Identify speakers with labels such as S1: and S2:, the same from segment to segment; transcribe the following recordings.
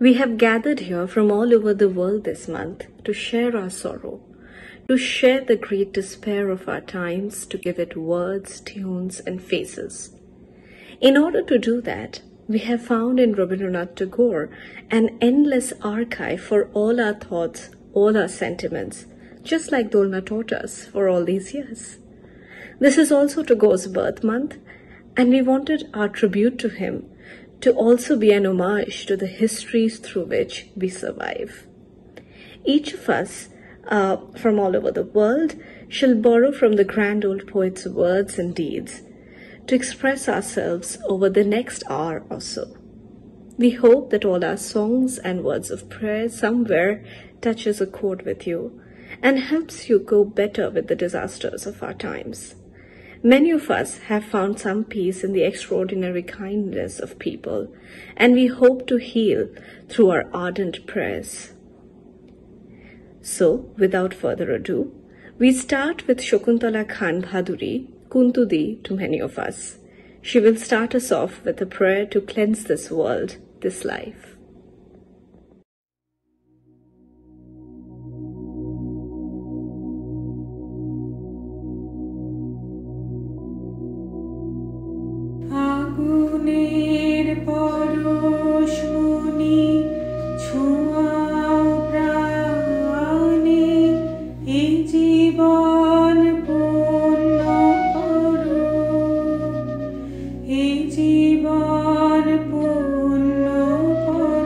S1: We have gathered here from all over the world this month to share our sorrow, to share the great despair of our times, to give it words, tunes, and faces. In order to do that, we have found in Rabindranath Tagore an endless archive for all our thoughts, all our sentiments, just like Dolna taught us for all these years. This is also Tagore's birth month, and we wanted our tribute to him to also be an homage to the histories through which we survive. Each of us from all over the world shall borrow from the grand old poet's words and deeds to express ourselves over the next hour or so. We hope that all our songs and words of prayer somewhere touches a chord with you and helps you go better with the disasters of our times. Many of us have found some peace in the extraordinary kindness of people, and we hope to heal through our ardent prayers. So, without further ado, we start with Shakuntala Khan Bhaduri, Kuntudi to many of us. She will start us off with a prayer to cleanse this world, this life.
S2: জীবন পূর্ণ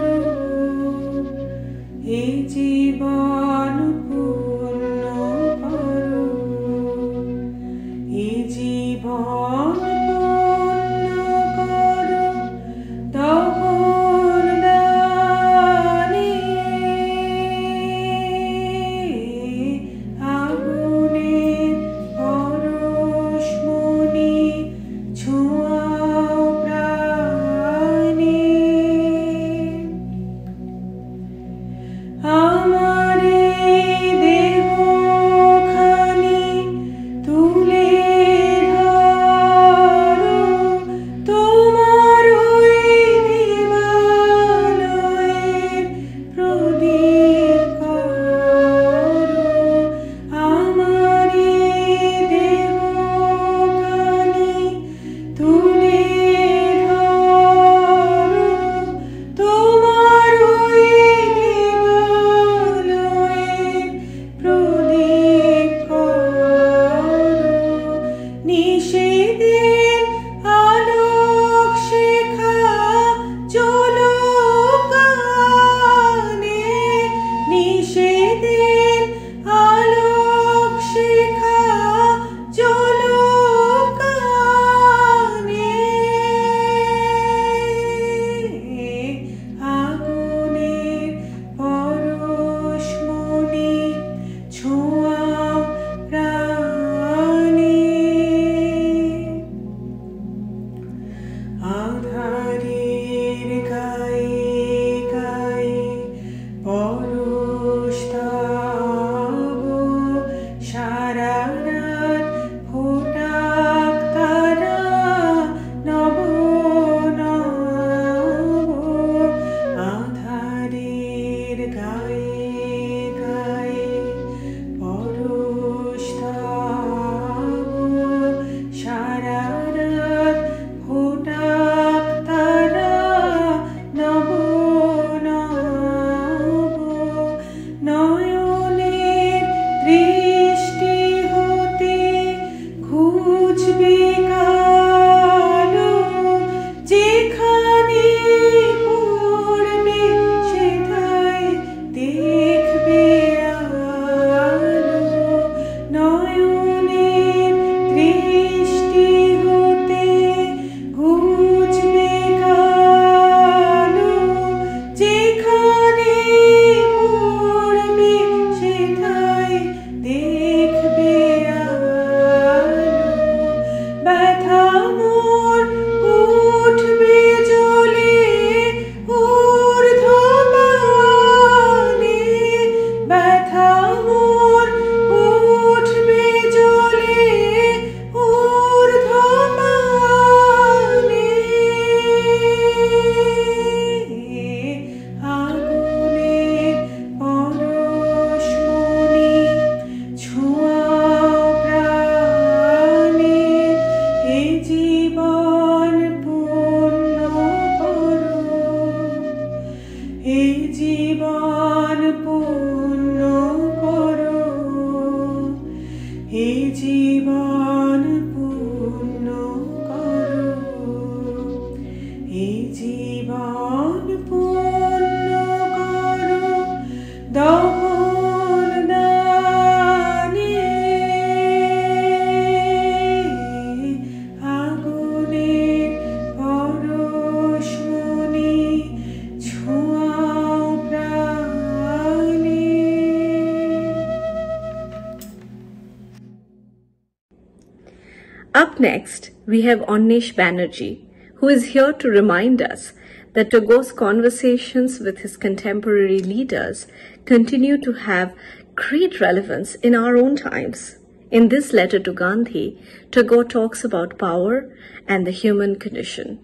S1: Up next, we have Onnesh Banerjee, who is here to remind us that Tagore's conversations with his contemporary leaders continue to have great relevance in our own times. In this letter to Gandhi, Tagore talks about power and the human condition.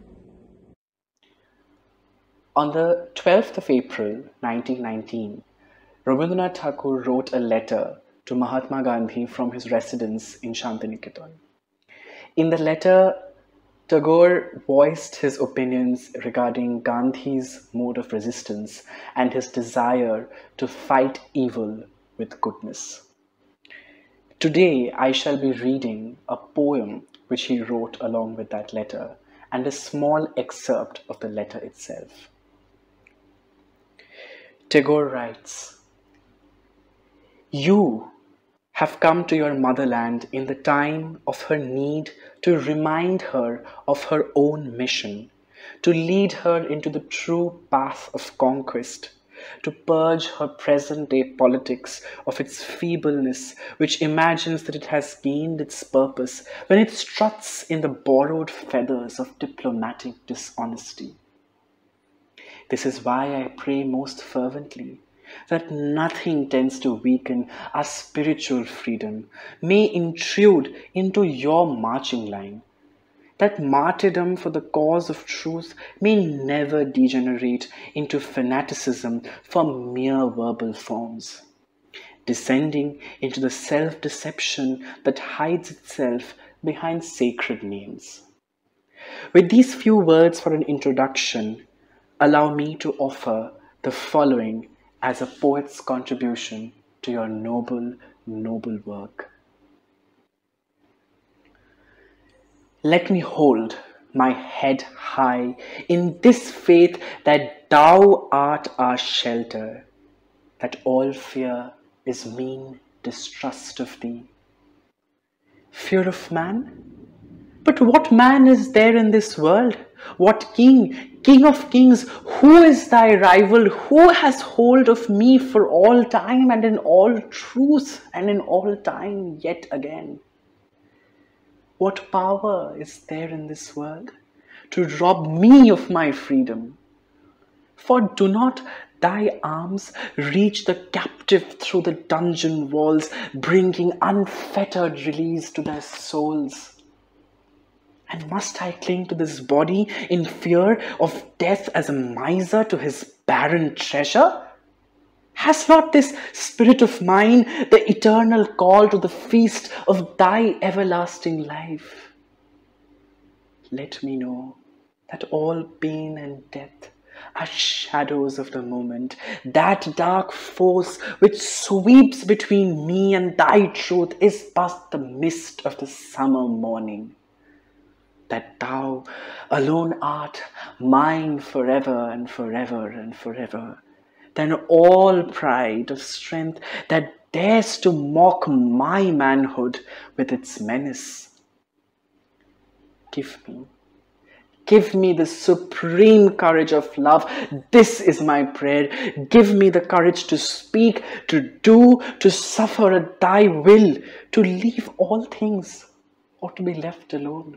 S2: On the 12th of April 1919, Rabindranath Tagore wrote a letter to Mahatma Gandhi from his residence in Shantiniketan. In the letter, Tagore voiced his opinions regarding Gandhi's mode of resistance and his desire to fight evil with goodness. Today, I shall be reading a poem which he wrote along with that letter and a small excerpt of the letter itself. Tagore writes, "You have come to your motherland in the time of her need to remind her of her own mission, to lead her into the true path of conquest, to purge her present-day politics of its feebleness, which imagines that it has gained its purpose when it struts in the borrowed feathers of diplomatic dishonesty. This is why I pray most fervently that nothing tends to weaken our spiritual freedom may intrude into your marching line, that martyrdom for the cause of truth may never degenerate into fanaticism for mere verbal forms, descending into the self-deception that hides itself behind sacred names. With these few words for an introduction, allow me to offer the following as a poet's contribution to your noble, noble work. Let me hold my head high in this faith that thou art our shelter, that all fear is mean distrust of thee. Fear of man? But what man is there in this world? What king, king of kings, who is thy rival? Who has hold of me for all time and in all truth and in all time yet again? What power is there in this world to rob me of my freedom? For do not thy arms reach the captive through the dungeon walls, bringing unfettered release to their souls? And must I cling to this body in fear of death as a miser to his barren treasure? Has not this spirit of mine the eternal call to the feast of thy everlasting life? Let me know that all pain and death are shadows of the moment, that dark force which sweeps between me and thy truth is but the mist of the summer morning, that thou alone art mine forever and forever and forever, than all pride of strength that dares to mock my manhood with its menace. Give me the supreme courage of love. This is my prayer. Give me the courage to speak, to do, to suffer at thy will, to leave all things or to be left alone.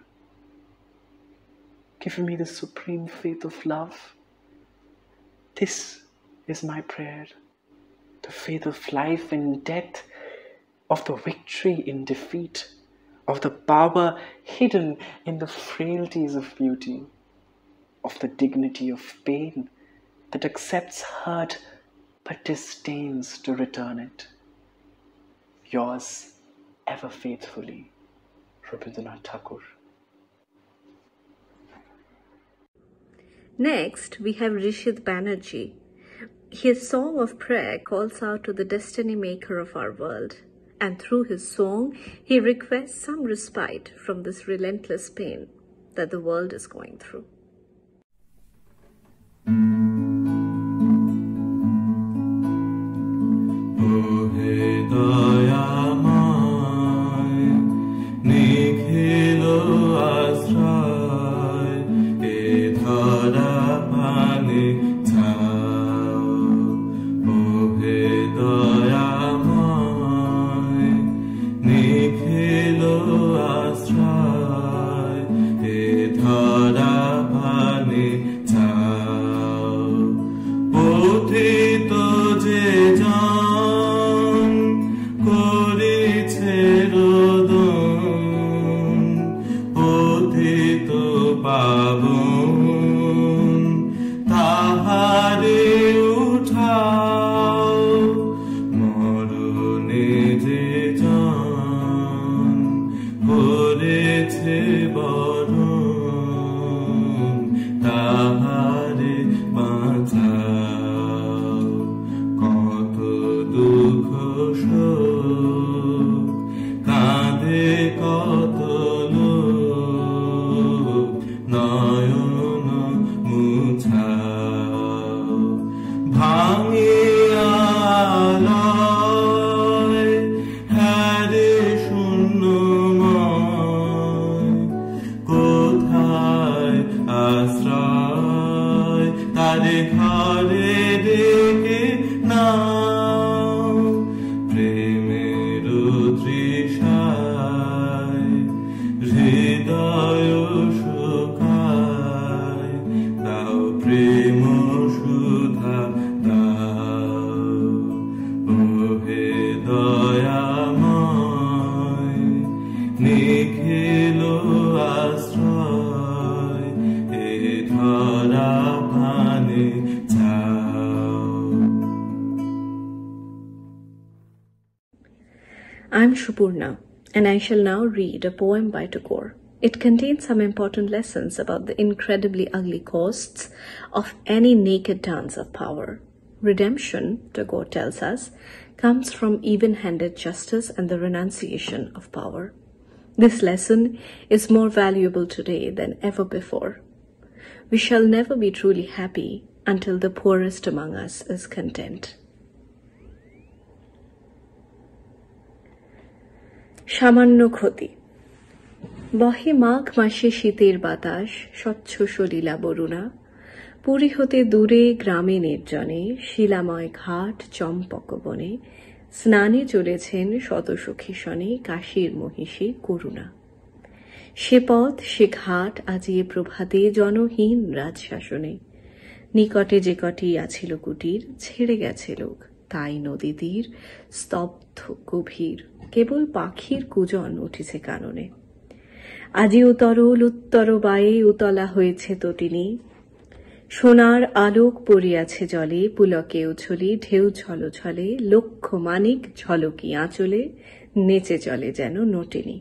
S2: Give me the supreme faith of love. This is my prayer, the faith of life in death, of the victory in defeat, of the power hidden in the frailties of beauty, of the dignity of pain that accepts hurt but disdains to return it. Yours ever faithfully, Rabindranath Tagore.
S1: Next, we have Rishit Banerjee. His song of prayer calls out to the destiny maker of our world, and through his song, he requests some respite from this relentless pain that the world is going through.
S3: Nikhilo Astra ঘরে ঘরে ডেকে নাও প্রেমের তৃষায় হৃদয় শুকায় দাও প্রেম সুধা দাও ওহে দয়াময় নিখিল আশ্রয় এ ধরা পানে যাও।
S1: I'm Shupurna, and I shall now read a poem by Tagore. It contains some important lessons about the incredibly ugly costs of any naked dance of power. Redemption, Tagore tells us, comes from even-handed justice and the renunciation of power. This lesson is more valuable today than ever before. We shall never be truly happy until the poorest among us is content. সামান্য ক্ষতি। বহে মাঘ মাসে শীতের বাতাস, স্বচ্ছ সলিলা বরুণা। পুরী হতে দূরে গ্রামে নির্জনে, শিলাময় ঘাট চম্পক বনে, স্নানে চলেছেন শতসখী শনে, কাশীর মহিষী করুণা। সে পথ সে ঘাট আজিয়ে প্রভাতে জনহীন রাজশাসনে। নিকটে যে কটি আছিল কুটির, ছেড়ে গেছে লোক তাই নদী তীর, স্তব্ধ গভীর, কেবল পাখির কুজন উঠেছে কাননে। আজি উতরল উত্তর বায়ে উতলা হয়েছে তটিনী, সোনার আলোক পড়িয়াছে জলে, পুলকে উছলি ঢেউ ছল ছলে, লক্ষ মানিক ঝলকি আঁচলে, নেচে চলে যেন নটিনী।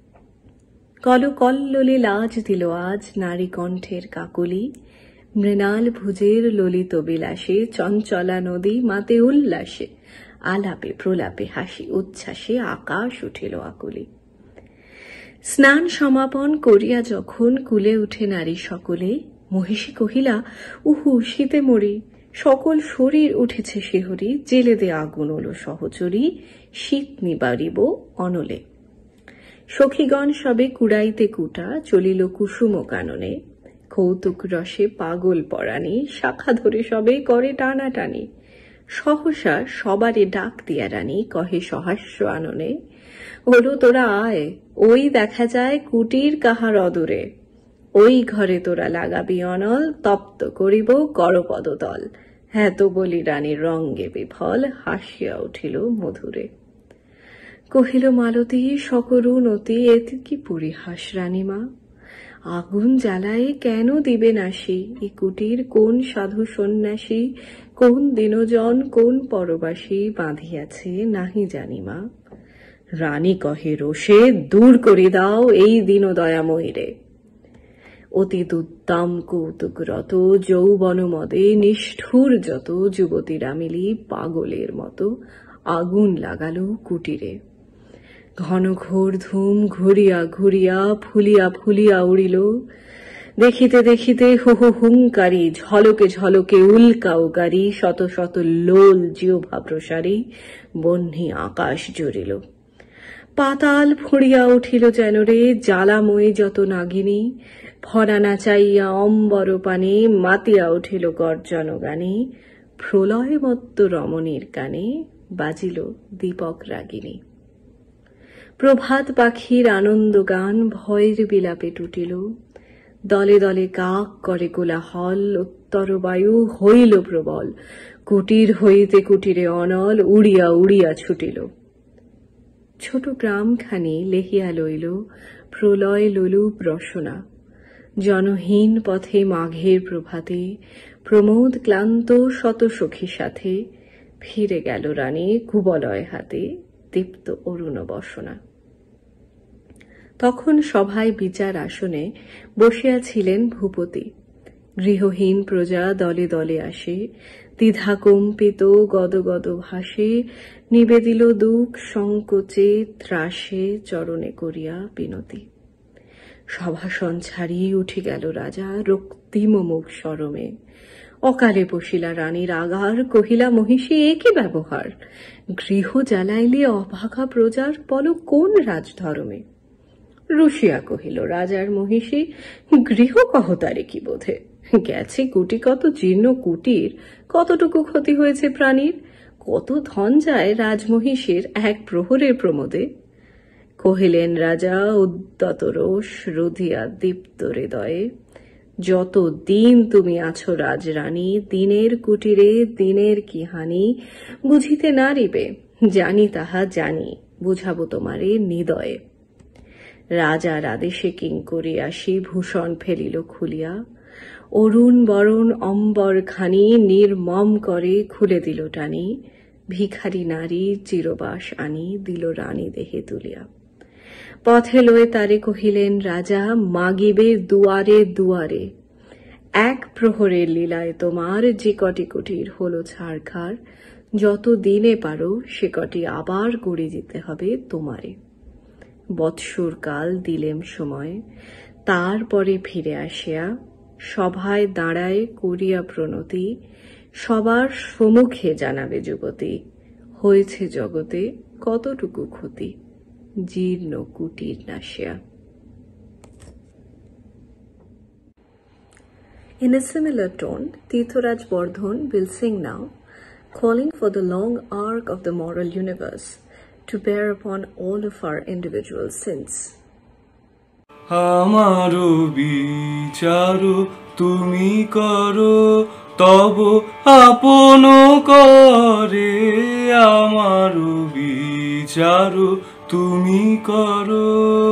S1: কলকল্লোলে লাজ দিল আজ নারী কণ্ঠের কাকলি, মৃণাল ভুজের ললিত বিলাসে, চঞ্চলা নদী মাতে উল্লাসে, আলাপে প্রলাপে হাসি উচ্ছ্বাসে আকাশ উঠিল আকুলি। স্নান সমাপন করিয়া যখন কুলে উঠে নারী সকলে, মহিষী কহিলা উহু শীতে মরি, সকল শরীর উঠেছে শিহরি, জেলে দে আগুন হলো সহচরী, শীত নিবারিব অনলে। সখীগণ সবে কুড়াইতে কুটা, চলিল কুসুম কাননে, কৌতুক রসে পাগল পরাণী, শাখা ধরে সবে করে টানাটানি। সহসা সবারে ডাক দিয়া রানী, কহে সহাস্য আননে, ওলো তোরা আয়, ওই দেখা যায় কুটির কাহার অদূরে, ওই ঘরে তোরা লাগাবি অনল, তপ্ত করিব করপদতল। হ্যাঁ তো বলি রানীর রঙ্গে বিফল, হাসিয়া উঠিল মধুরে। কহিল মালতী সকরুণ অতি, এতে কি পরিহাস রানীমা, আগুন জ্বালায়ে কেন দিবে নাশি, এ কুটির কোন সাধু সন্ন্যাসী, কোন দিনজন কোন পরবাসী বাঁধিয়াছে নাহি জানিমা। রানী কহে রোষে, দূর করে দাও এই দিন দয়াময়ীরে। অতি দুদ্দাম কৌতুকরত যৌবন মদে, নিষ্ঠুর যত যুবতীরা মিলি পাগলের মতো আগুন লাগালো কুটিরে। ঘন ঘোর ধূম ঘুরিয়া ঘুরিয়া ফুলিয়া ফুলিয়া উড়িল, দেখিতে দেখিতে হু হু হুঙ্কারি, ঝলকে ঝলকে উল্কা উকারি, শত শত লোল জিহ্বা প্রসারী, বহ্নি আকাশ জুড়িল। পাতাল ফুঁড়িয়া উঠিল যেন রে, জ্বালাময়ী যত নাগিনী, ভরা নাচাইয়া অম্বর পানে, মাতিয়া উঠিল গর্জন গানে, প্রলয়মত্ত রমণীর কানে বাজিল দীপক রাগিনী। প্রভাত পাখির আনন্দ গান ভয়ের বিলাপে টুটিল, দলে দলে কাক করে কোলাহল, উত্তর বায়ু হইল প্রবল, কুটির হইতে কুটিরে অনল, উড়িয়া উড়িয়া ছুটিল। ছোট গ্রামখানি লেহিয়া লইল প্রলয় লোলুপ রসনা, জনহীন পথে মাঘের প্রভাতে, প্রমোদ ক্লান্ত শত সখী সাথে, ফিরে গেল রানী কুবলয় হাতে, দীপ্ত অরুণ বসনা। তখন সভায় বিচার আসনে বসিয়াছিলেন ভূপতি, গৃহহীন প্রজা দলে দলে আসে, দ্বিধা কম্পিত গদগদ ভাসে, নিবেদিল দুঃখ সংকোচে ত্রাসে, চরণে করিয়া বিনতি। সভাসন ছাড়িয়ে উঠে গেল রাজা রক্তিম মুখ সরমে, অকালে বসিলা রানীর আগার, কহিলা মহিষী এ কি ব্যবহার, গৃহ জ্বালাইলে অভাগা প্রজার, বল কোন রাজধর্মে। রুশিয়া কহিল রাজার মহিষী, গৃহ কহ তারে কি বোধে, গেছে কুটি কত জীর্ণ কুটির, কতটুকু ক্ষতি হয়েছে প্রাণীর, কত ধন যায় রাজমহিষীর এক প্রহরের প্রমোদে। কহিলেন রাজা উদ্যত রোষ রুধিয়া দীপ্ত হৃদয়ে, যত দিন তুমি আছো রাজরানী, দিনের কুটিরে দিনের কি হানি, বুঝিতে নারিবে, জানি তাহা জানি, বুঝাবো তোমারে নিদয়ে। রাজার আদেশে কিঙ্করী আসি ভূষণ ফেলিল খুলিয়া, অরুণ বরণ অম্বর খানি নির্মম করে খুলে দিল টানি, ভিখারি নারী চিরবাস আনি দিল রানী দেহে তুলিয়া। পথে লয়ে তারে কহিলেন রাজা, মাগিবে দুয়ারে দুয়ারে, এক প্রহরের লীলায় তোমার যে কটি কুটির হলো ছাড়খাড়, যত দিনে পারো সে কটি আবার গড়ে দিতে হবে তোমারে। বৎসর কাল দিলেম সময়, তারপরে ফিরে আসিয়া সভায় দাঁড়ায় করিয়া প্রণতি, সবার সম্মুখে জানাবে যুবতী, হয়েছে জগতে কতটুকু ক্ষতি, জীর্ণ কুটির নাশিয়া। In a similar tone, Tirtharaj Bardhan will sing now, calling for the long arc of the moral universe to bear upon all of our individual sins.
S3: আমারো বিচার তুমি করো, তব আপন করে। আমারো বিচার তুমি করো,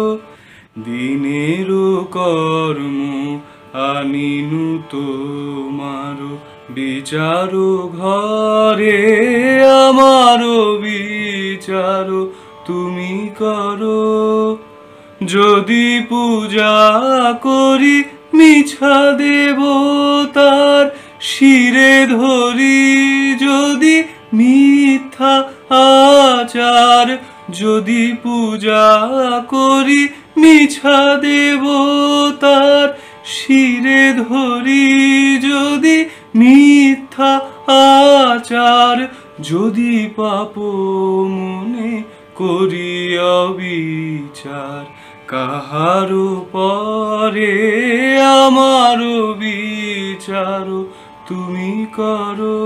S3: দিনের কর্ম আনিনু তোমার বিচার ঘরে। আমারো বিচার তুমি করো, যদি পূজা করি মিছা দেবতার শিরে ধরি, যদি মিথ্যা আচার, যদি পূজা করি মিছা দেবতার শিরে ধরি, যদি মিথ্যা আচার, যদি পাপ মনে করি অবিচার, কাহারো পরে আমারো বিচার তুমি করো।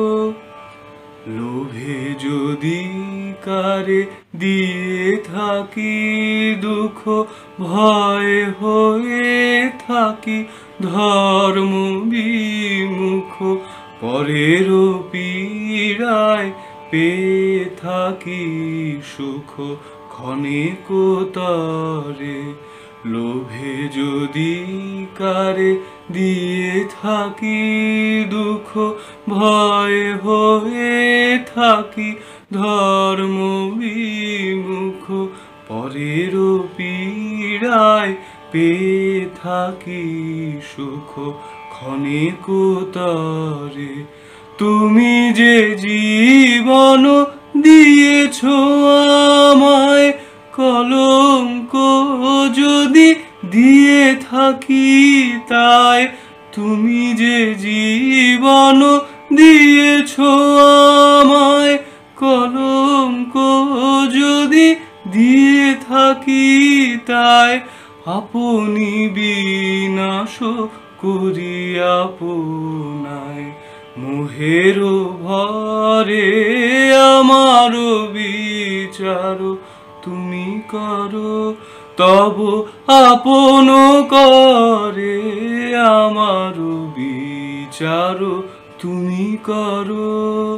S3: লোভে যদি কারে দিয়ে থাকি দুঃখ, ভয় হয়ে থাকি ধর্ম বিমুখ, পরের পীড়ায় পেয়ে থাকি সুখ ক্ষণিক তরে। লোভে যদি কারে দিয়ে থাকি দুঃখ, ভয় হয়ে থাকি ধর্ম বিমুখ, পরের পীড়ায় পেয়ে থাকি সুখ ক্ষণিক তরে। তুমি যে জীবন দিয়েছ আমায়, কলঙ্ক যদি দিয়ে থাকি তাই, তুমি যে জীবন দিয়েছ আমায়, কলঙ্ক যদি দিয়ে থাকি তাই, আপনি বিনাশ করি আপনায়। মোহের ভরে আমারো বিচার তুমি করো, তব আপন করে আমারো বিচার তুমি করো।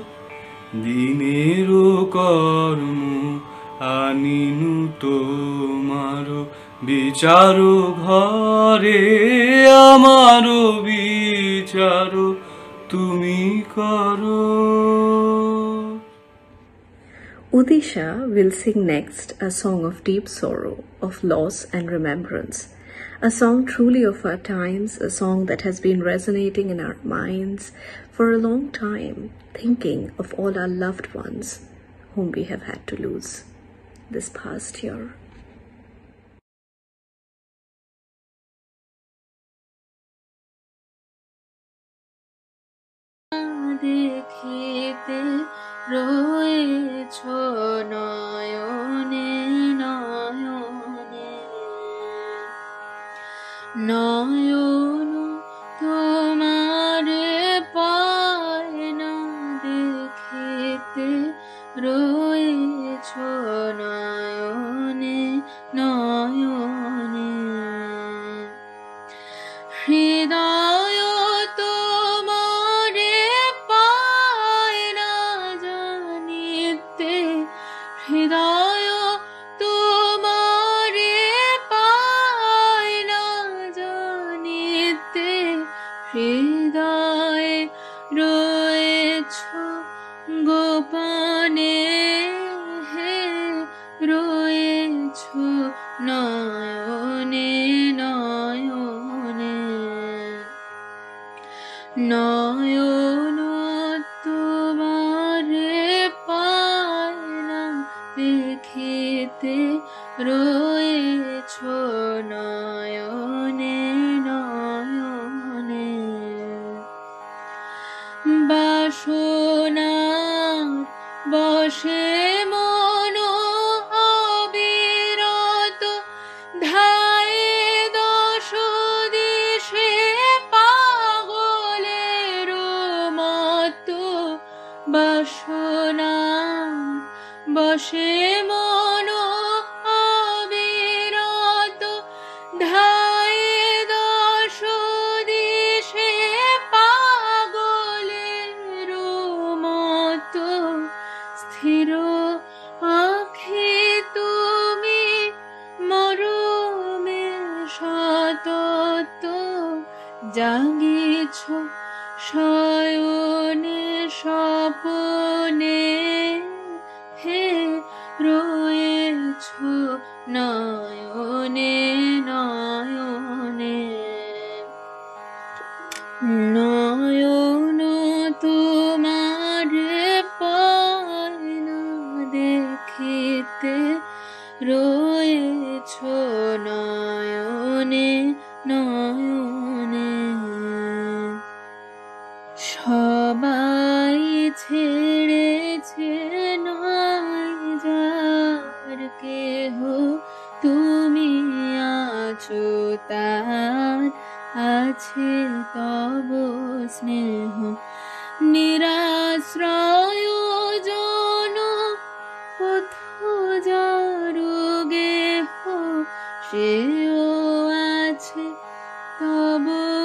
S3: দিনের কর্ম আনিনু তোমার বিচার ঘরে, আমারো বিচার তুমি করো।
S1: Udisha will sing next a song of deep sorrow, of loss and remembrance, a song truly of our times, a song that has been resonating in our minds for a long time, thinking of all our loved ones whom we have had to lose this past year.
S4: দেখিতে রয়েছ নয়নে নয়নে, নয়ন তোমার রয়েছ নয়নে নয়নে। হৃদয় তোমারে পায় না জানিতে, হৃদয় তোমারে পায় না জানিতে, হৃদয়ে রয়েছ গোপনে, হে রয়েছ নয়নে নয়নে। নয়ন তোমারে পায় না দেখিতে, রয়েছ নয়নে নয়নে। বাসনা বসে মন অবিরত, ধায়ে দশ দিশে পাগলের মতো। বাসনা বসে মন অবিরত, ধায়ে দশ দিশে পাগলের মতো। স্থির আঁখি তুমি মরমে সতত, জাগিছ শয়নে স্বপনে, হে রয়েছ নয়নে নয়নে। নয়ন তোমারে পায় না দেখিতে, রয়েছ নয়নে নয়নে। সবাই ছেড়েছে নাই যার কেহ, তুমি আছো তার আছে তব স্নেহ। নিরাশ্রয় জন পথ যারু গেহ, সেও আছে তব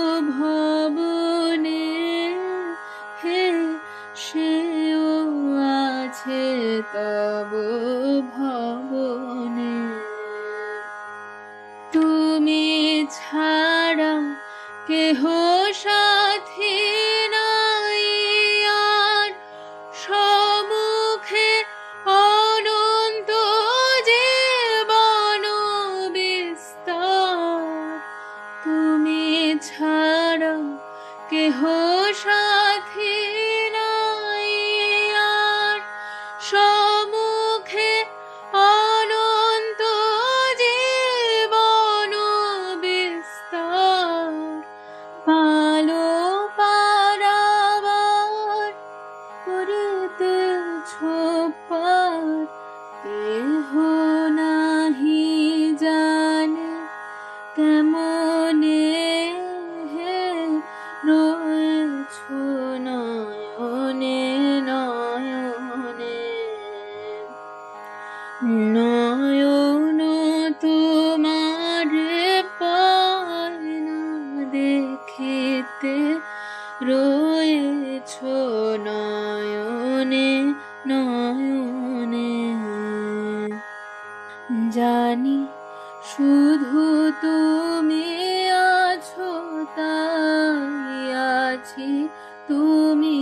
S4: ভবনে, হে সেও আছে তব ভবনে। তুমি ছাড়া কেহ সাথী নাই আর, সম্মুখে অনন্ত জীবন বিস্তার। তুমি ছাড়া কেহ সাথী নাই আর, সম্মুখে অনন্ত জীবন বিস্তার। পালো পারাবার করিতেছ পার, কেহ নাহি জানে কেমনে, হে রয়েছ নয়নে নয়নে। নয়ন তোমারে পায় না দেখিতে, রয়েছ নয়নে নয়নে। জানি শুধু তুমি আছো তাই আছি, তুমি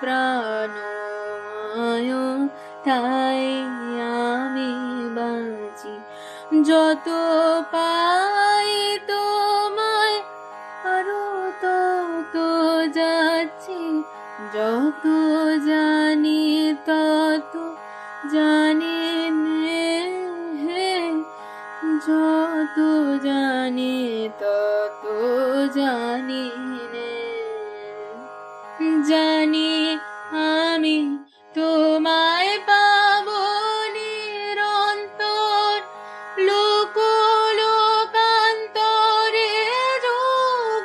S4: প্রাণময় তাই আমি বাঁচি। যত পাই তোমায় আরো তত যাচ্ছি, যত জানি তত জানি নে, হে যত জানি তত জানি নে। জানি আমি তোমায় পাবো নিরন্তর, লোক লোকান্তরে যুগ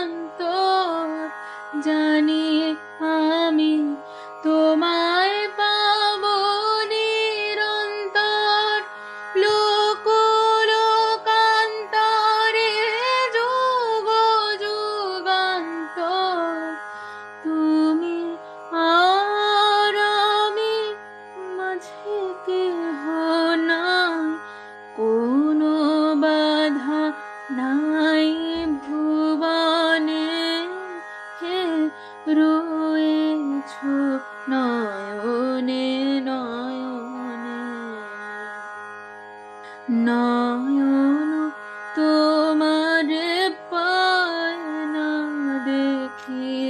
S4: যুগান্তর। জানি আমি তোমায়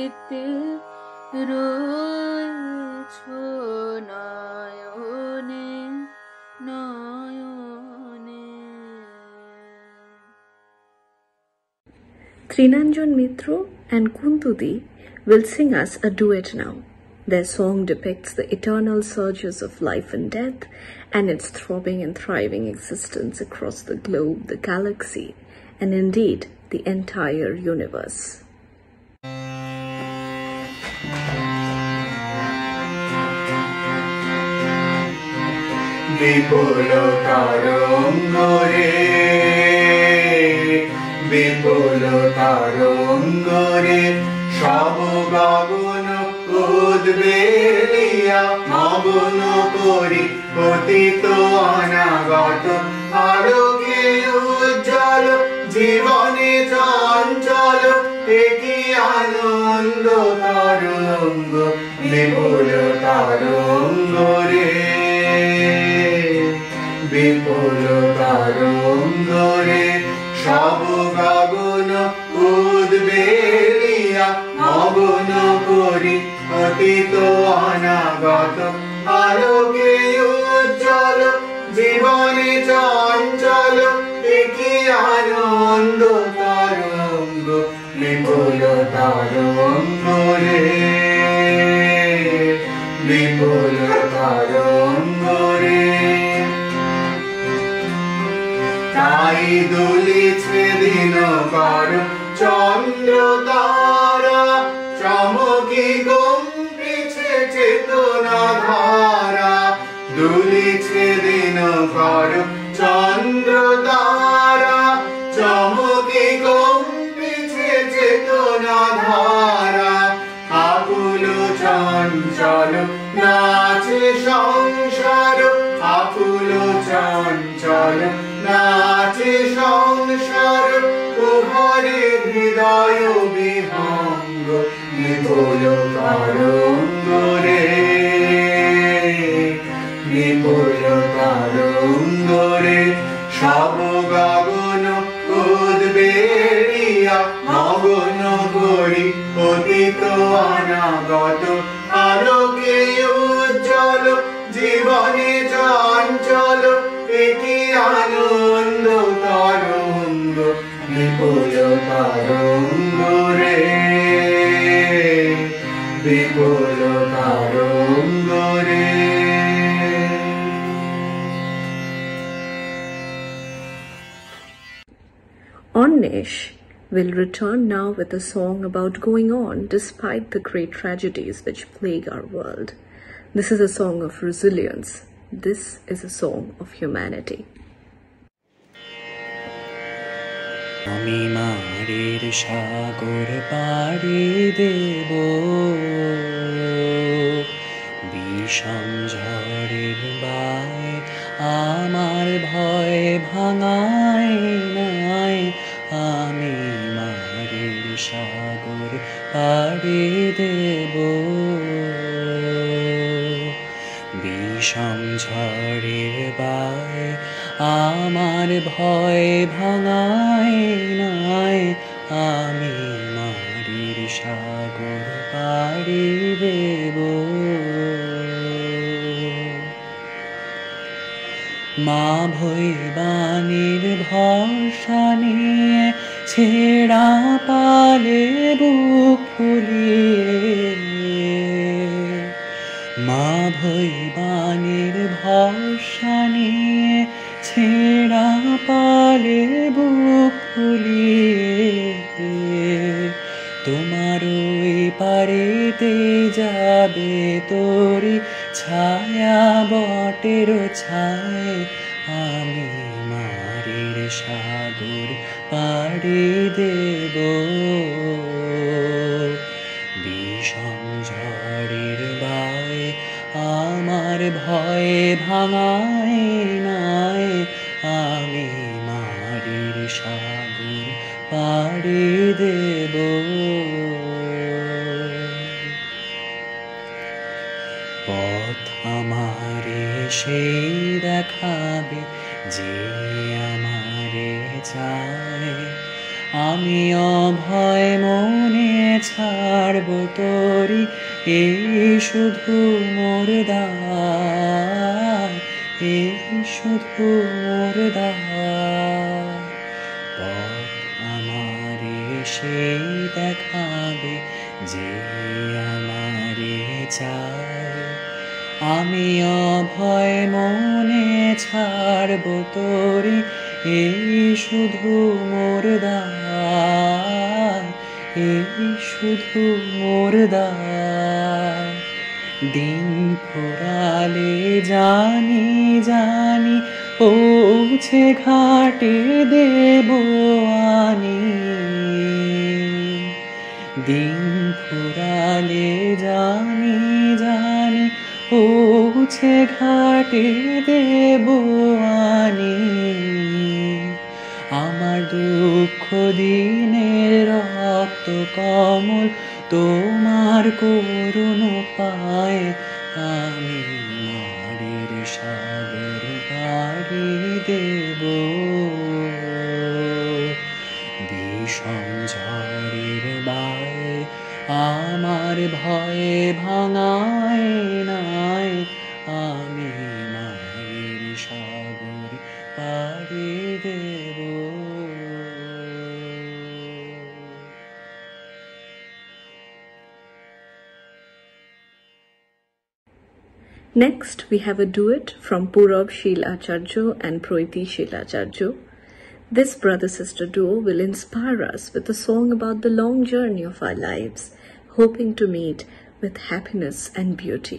S4: যেতে রয়েছো নয়নে নয়নে।
S1: Trinanjan Mitro and Kuntudi will sing us a duet now. Their song depicts the eternal surges of life and death and its throbbing and thriving existence across the globe, the galaxy, and indeed the entire universe.
S3: বিপুল তরঙ্গরে বিপুল তরঙ্গরে সব গগন উদ্বেলিয়া মগন করি অতীত অনাগত আলোকে উজ্জ্বল জীবনে চঞ্চল একই আনন্দ তরঙ্গ বিপুল তরঙ্গরে বিপুল তরঙ্গরে সব গগন উদ্বেলিয়া মগন করি অতীত অনাগত আলোকে উজ্জ্বল জীবনে চঞ্চল একই আনন্দ তরঙ্গ বিপুল তরঙ্গরে বিপুল তরঙ্গরে। তাই দুলিছে দিনকর চন্দ্র তারা চমকি কম্পিছে চেতনা ধারা দুলিছে দিনকর চন্দ্র তারা চমকি কম্পিছে চেতনা ধারা আকুল চঞ্চল নাচে সংসার আকুল চঞ্চল নাচে সংসার কুহরে হৃদয় বিহঙ্গ বিপুল তরঙ্গরে বিপুল তরঙ্গরে সব গগন উদ্বেলিয়া মগন করি অতীত অনাগত আলোকে উজ্জ্বল জীবনে চঞ্চল একই আনন্দ তরঙ্গ বিপুল তরঙ্গরে বিপুল তরঙ্গরে।
S1: Ornish will return now with a song about going on despite the great tragedies which plague our world. This is a song of resilience. This is a song of humanity.
S5: আমি মারের সাগর পাড়ি দেব বিষম ঝড়ের বায় আমার ভয় ভাঙায় নাই আমি মারের সাগর পাড়ি দেব বিষম ঝড়ের বায় আমার ভয় ভাঙায় নাই আমি মারির সাগর পাড়ি দেব মা ভৈবানীর ভরসা নিয়ে ছেঁড়া পালে বুক ফুলিয়ে মা ভৈবানীর ভরসা নিয়ে ছেঁড়া পালে বুক ফুলিয়ে তোমার ওই পারেতে যাবে তোরি ছায়া বটের ছায় আমি মারির সাগর পাড়ি দেব বিষম ঝড়ের বায় আমার ভয় ভাঙায় নাই আমি মারির সাগর পাড়ি দেব পথ আমারে সেই দেখাবে যে আমারে চায় আমি অভয় মনে ছাড়ব তোরি, এই শুধু মোর দায়, এই শুধু মোর দায়। পথ আমারে সেই দেখাবে যে আমারে চায়, আমি অভয় মনে ছাড়ব তোরি, এই শুধু মোর দায়, এই শুধু মোর দায়। দিন ফুরালে জানি জানি পৌঁছে ঘাটে দেব আনি, দিন ফুরালে জানি জানি পৌঁছে ঘাটে দেব আনি। আমার দুঃখ দিনের রক্ত কমল তোমার করুণ পায়ে, আমি মারের সাগর পাড়ি দেব। বিষম ঝড়ের বায়ে আমার ভয়ে ভাঙায় নাই, আমি মায়ের সাগর পাড়ি দেব।
S1: Next, we have a duet from Purab Shilacharya and Proiti Shilacharya. This brother-sister duo will inspire us with a song about the long journey of our lives, hoping to meet with happiness and beauty.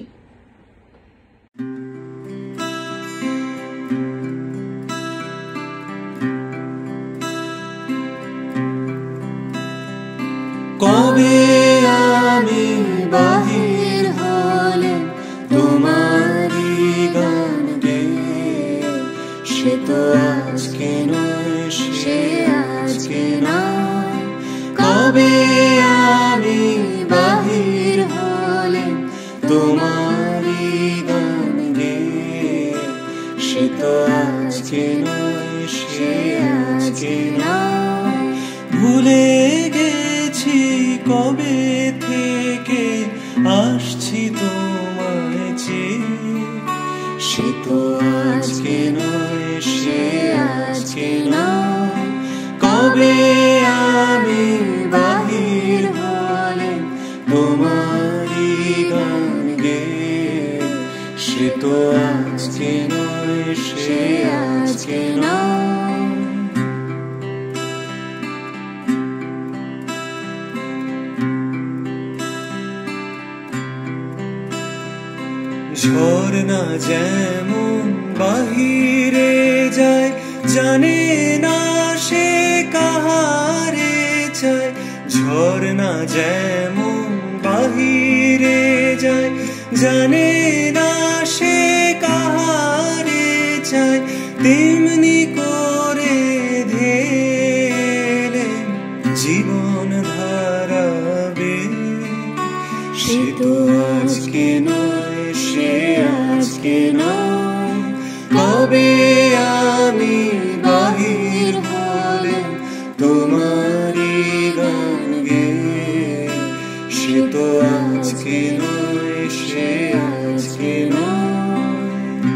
S5: কবে আমি বাহির হলে তোমারি গান গেয়ে, সে তো আজকে নয়, সে আজকে নয়। কবে আমি বাহির হলে তোমারি গান গেয়ে, সে তো আজকে নয়, সে আজকে নয়। ভুলে গেছি কবে থেকে আসছি তোমায় চেয়ে, সে তো আজকে নয়, সে আজকে নয়। কবে আমি বাহির হলে তোমারি গান গেয়ে, সে তো আজকে নয়, সে আজকে নয়। ঝর্ণা যেমন বাহিরে যায়, জানে না সে কাহারে চায়। ঝর্ণা যেমন বাহিরে যায়, জানে না সে কাহারে চায়। তেমনি করে ধেলে জীবন ধারাবে, সে তো আজকে নয়, সে আজকে নয়। কবে আমি বাহির হলে তোমারি গান গেয়ে, সে তো আজকে নয়, সে আজকে নয়।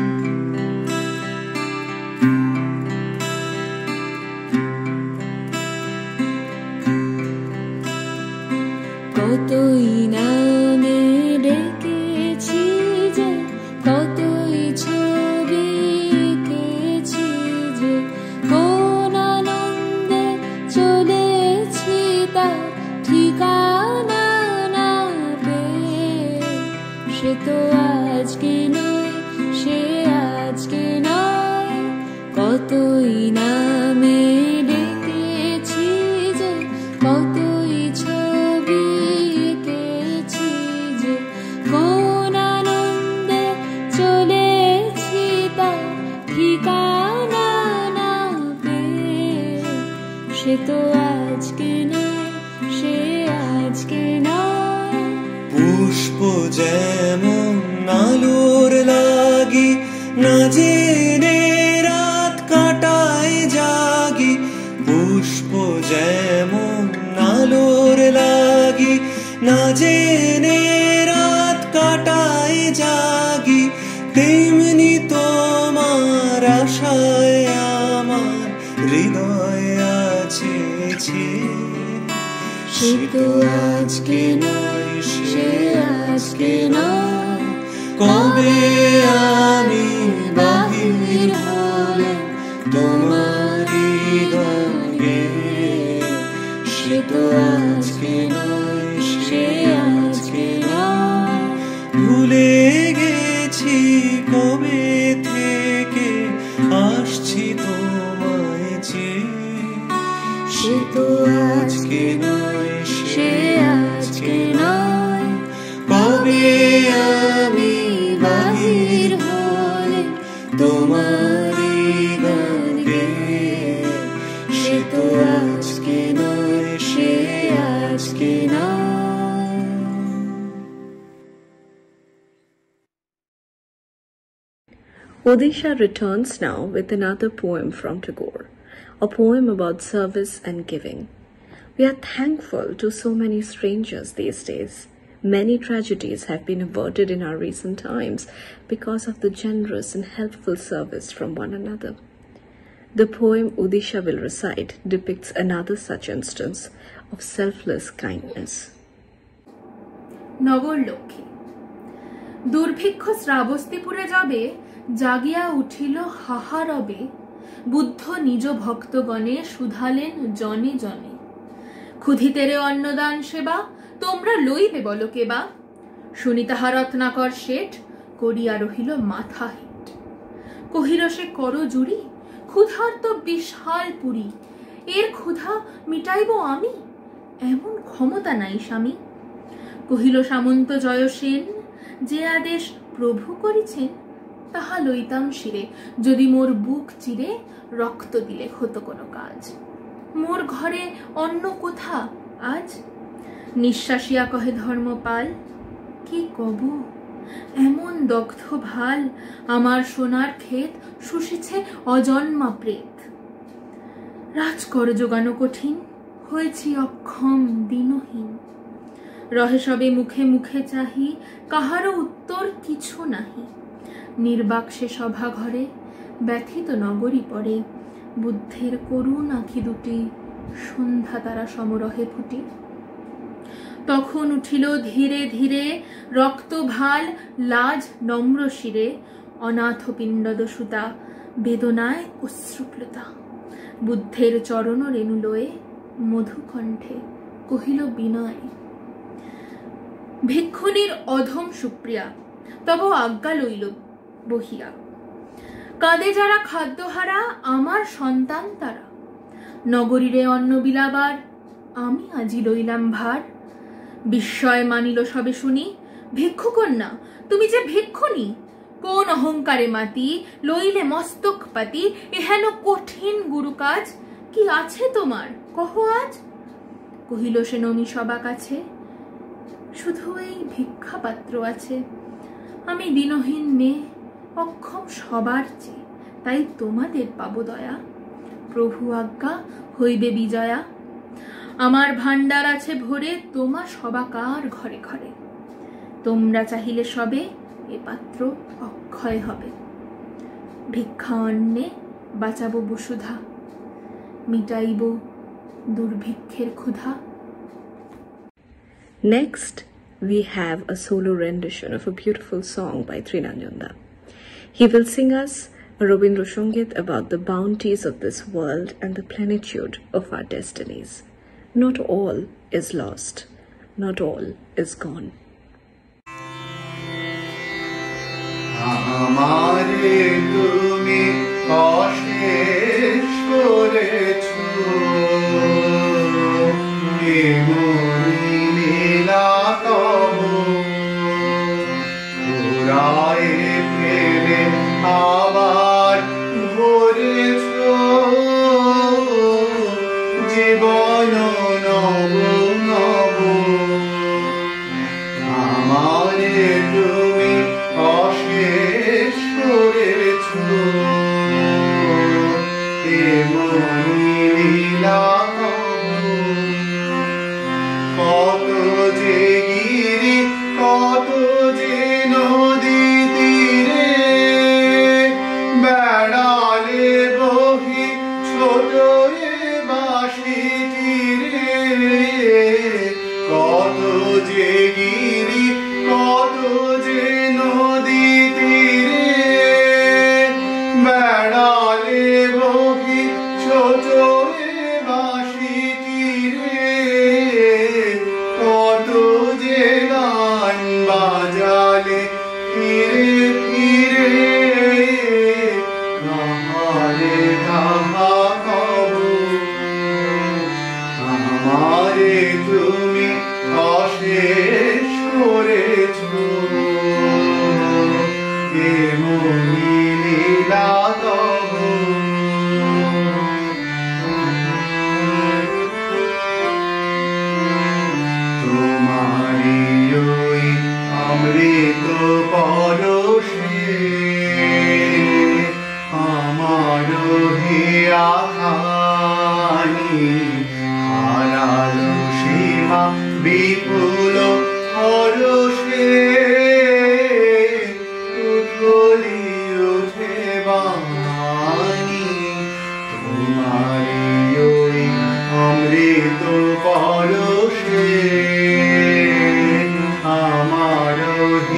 S4: কতই নামে ডেকেছি যে, কতই ছবি এঁকেছি যে, কোন আনন্দে চলেছি তার ঠিকানা না পেয়ে। সে তো আজকে নয়, সে আজকে নয়। কতই নামে ডেকেছি যে, কতই ছবি এঁকেছি যে, কোন আনন্দে চলেছি তার ঠিকানা না পেয়ে। সে তো আজকে নয়, সে আজকে নয়।
S5: পুষ্প যেমন আলোর লাগি, না জেনে রাত কাটায় জাগি। পুষ্প যেমন আলোর লাগি না জেনে রাত কাটায় জাগি, তেমনি তোমার আশায় আমার হৃদয় আছে সে তো আজকে নয়, সে আজকে নয়। কবে আমি বাহির হলে তোমারই গানে, সে তো আজকে নয়, সে আজকে নয়। ভুলে গেছি কবে থেকে আসছি তোমায় চেয়ে, সে তো আজকে নয়, সে আজকে নয়। কবে আমি বাহির হলে তোমারই গান গেয়ে, সে তো আজকে নয়, সে আজকে নয়।
S1: Odisha returns now with another poem from Tagore, a poem about service and giving. We are thankful to so many strangers these days. Many tragedies have been averted in our recent times because of the generous and helpful service from one another. The poem Odisha will recite depicts another such instance of selfless kindness.
S6: নগর লক্ষ্মী। দুর্ভিক্ষ শ্রাবস্তিপুরে যাবে, জাগিয়া উঠিল হাহারবে, বুদ্ধ নিজ ভক্তগণে শুধালেন জনে জনে। ক্ষুধিতেরে অন্নদান সেবা, তোমরা লইবে বলো কেবা। শুনি তাহা রত্নাকর শেঠ, করিয়া রহিল মাথা হেট। কহিল সে কর জুড়ি, ক্ষুধার তো বিশাল পুরী, এর ক্ষুধা মিটাইব আমি, এমন ক্ষমতা নাই স্বামী। কহিল সামন্ত জয়সেন, যে আদেশ প্রভু করিছেন, তাহা লইতাম শিরে, যদি মোর বুক চিরে রক্ত দিলে হতো কোনো কাজ। মোর ঘরে অন্ন কোথা আজ? নিঃশ্বাসিয়া কহে ধর্মপাল, কি কব এমন দগ্ধ ভাল, আমার সোনার ক্ষেত শুষেছে অজন্মা প্রেত। রাজকর যোগানো কঠিন, হয়েছি অক্ষম দিনহীন। রহে সবে মুখে মুখে চাহি, কাহারও উত্তর কিছু নাহি। নির্বাক সে সভা ঘরে, ব্যথিত নগরী পড়ে। বুদ্ধের করুণ আঁখি দুটি, সন্ধ্যা তারা সমরহে ফুটি। তখন উঠিল ধীরে ধীরে, রক্ত ভাল লাজ নম্র শিরে। অনাথ পিণ্ডদ সুতা, বেদনায় অশ্রুপ্লুতা। বুদ্ধের চরণ রেণু লয়ে, মধুকণ্ঠে কহিল বিনয়। ভিক্ষুণীর অধম সুপ্রিয়া, তব আজ্ঞা লইল বহিয়া। কাঁদে যারা খাদ্যহারা, আমার সন্তান তারা। নগরীরে অন্ন বিলাবার, আমি আজি লইলাম ভার। বিস্ময় মানিল সবে শুনি, ভিক্ষুকন্যা তুমি যে ভিক্ষুণী। কোন অহংকারে মাতি, লইলে মস্তক পাতি, এহেন কঠিন গুরু কাজ। কি আছে তোমার কহ আজ? কহিল সে নমি সবা কাছে, শুধু এই ভিক্ষা পাত্র আছে। আমি দিনহীন মেয়ে, অক্ষম সবার চেয়ে, তাই তোমাদের পাবো দয়া। প্রভু আজ্ঞা হইবে বিজয়া। আমার ভাণ্ডার আছে ভরে, তোমা সবাকার ঘরে ঘরে। তোমরা চাহিলে সবে, এ পাত্র অক্ষয় হবে। ভিক্ষা অন্নে বাঁচাবো বসুধা, মিটাইব দুর্ভিক্ষের ক্ষুধা।
S1: Next, we have a solo rendition of a beautiful song by Trinanjanda. He will sing us a Rabindra Songit about the bounties of this world and the plenitude of our destinies. Not all is lost, not all is gone.
S3: আমারে তুমি অশেষ করেছো, এমনি লীলা তব পুরায় ফেলে আবার ভরেছো। জীবন নব নব আমারে তুমি অশেষ করেছো, এমনি লীলা তব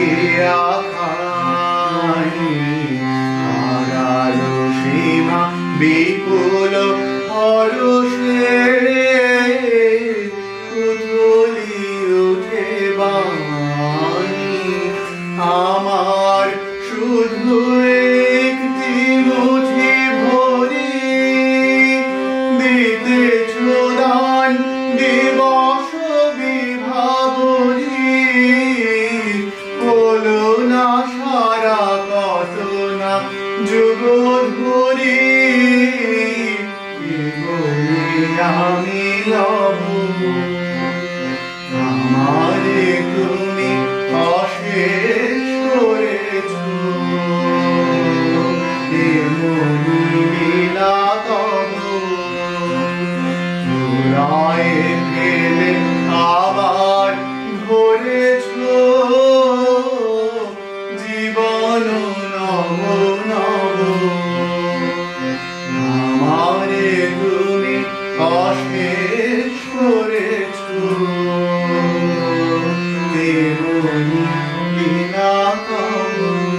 S3: আখানি হারালো সীমা বিপুল হরষে উথলি উঠে বাণী আমার শুধু একটি মুঠি ভরি দিতেছ দান দিবস বিভাবরী হলো না সারা কত না যুগ ধরি আমি লব আমারে তুমি অশেষ করেছ এমনি লীলা তব ধুলায় ফেলে আবার ধরেছ জীবন নব নব আমারে তুমি অশেষ করেছ এমনি লীলা তব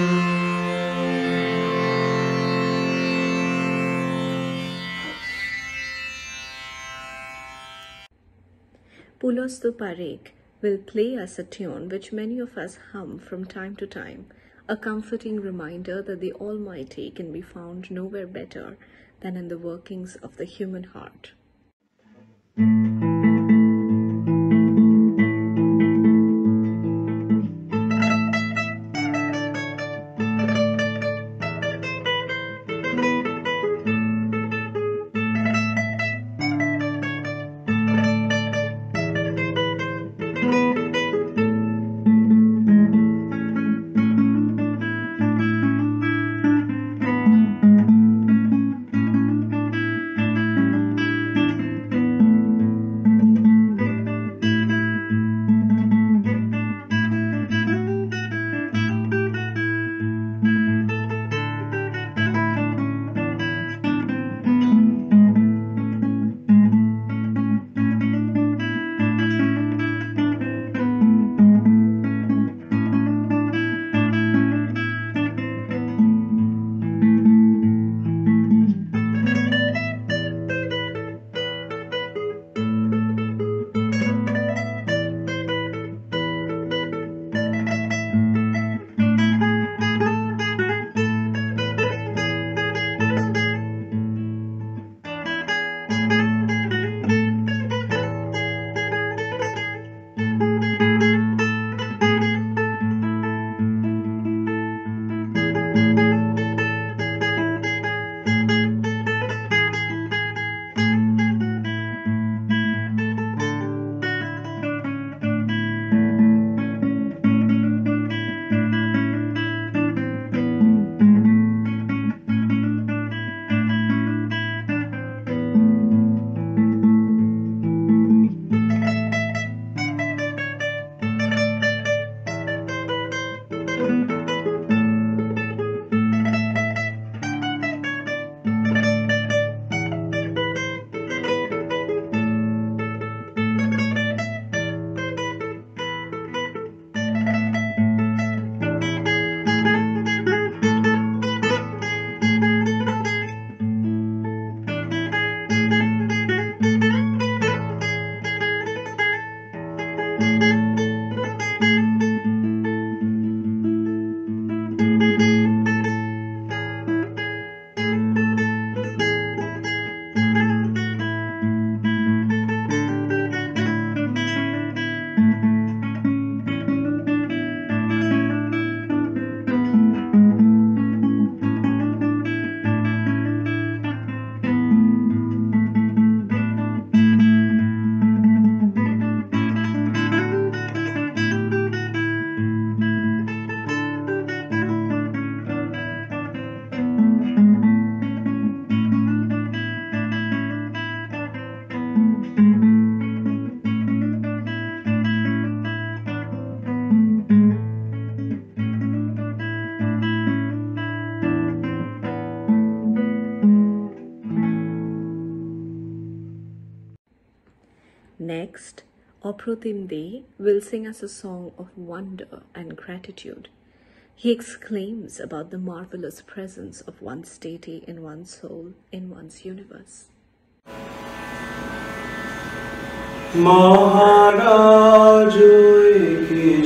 S1: Pulostu Parekh will play us a tune which many of us hum from time to time, a comforting reminder that the Almighty can be found nowhere better than in the workings of the human heart. Next, Aprotim De will sing us a song of wonder and gratitude. He exclaims about the marvelous presence of one's deity in one's soul, in one's universe.
S5: Maharaj ki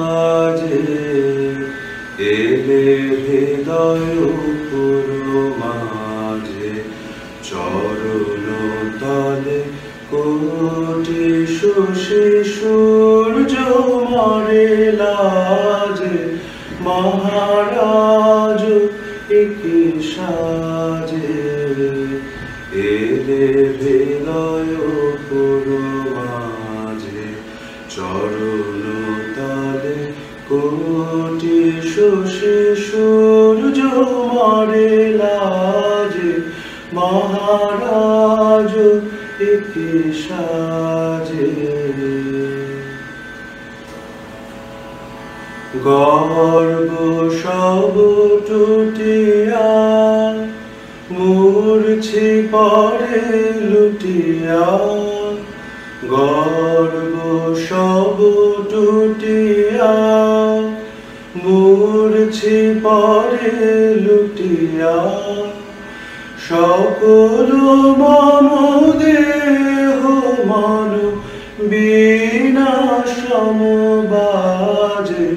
S5: saje ele hridayo puro maje charono tale koti shoshi surjo mare laje Maharaj ki saje ele hridayo puro maje charono tale koti shoshi surjo mare laje Maharaj ki saje গর্ব সব টুটিয়া মূর্ছি পরে লুটিয়া গর্ব সব টুটিয়া মূর্ছি পরে লুটিয়া সকল মম দেহ মন বিনা সমবাজে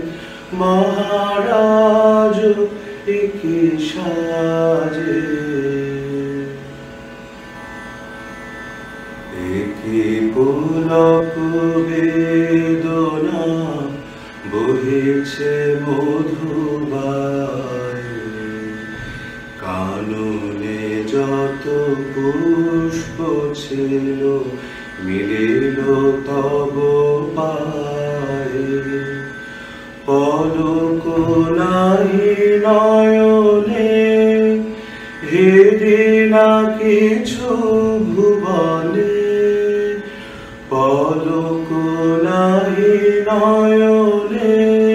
S5: Maharaj ki saje eki pulak bedona boheche modhubaye kanone joto pushpo chilo mililo tabo paye পলক নাহি নয়নে হেরি না কিছু ভুবনে পলক নাহি নয়নে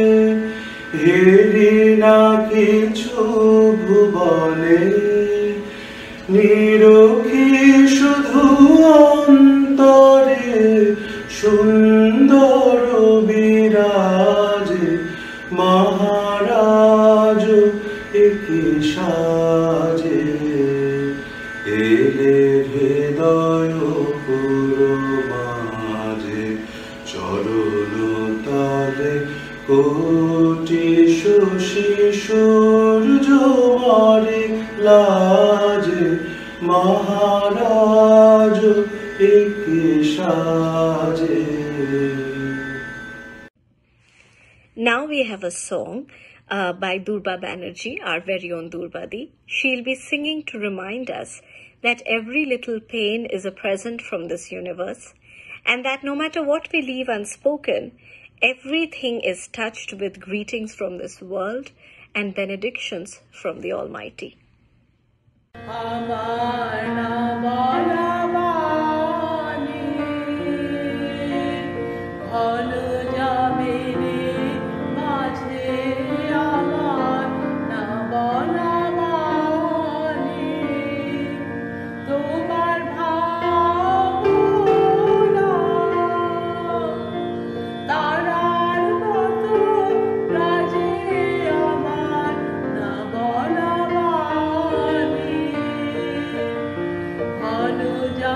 S5: হেরি না কিছু ভুবনে নিরখি শুধু অন্তরে সুন্দর বিরাজে Maharaj ki saje ele hridayo puro maje charono tale koti shoshi surjo mare laje Maharaj ki saje.
S1: Now we have a song by Durba Banerjee, our very own Durbadi. She'll be singing to remind us that every little pain is a present from this universe, and that no matter what we leave unspoken, everything is touched with greetings from this world and benedictions from the Almighty.
S6: Anuja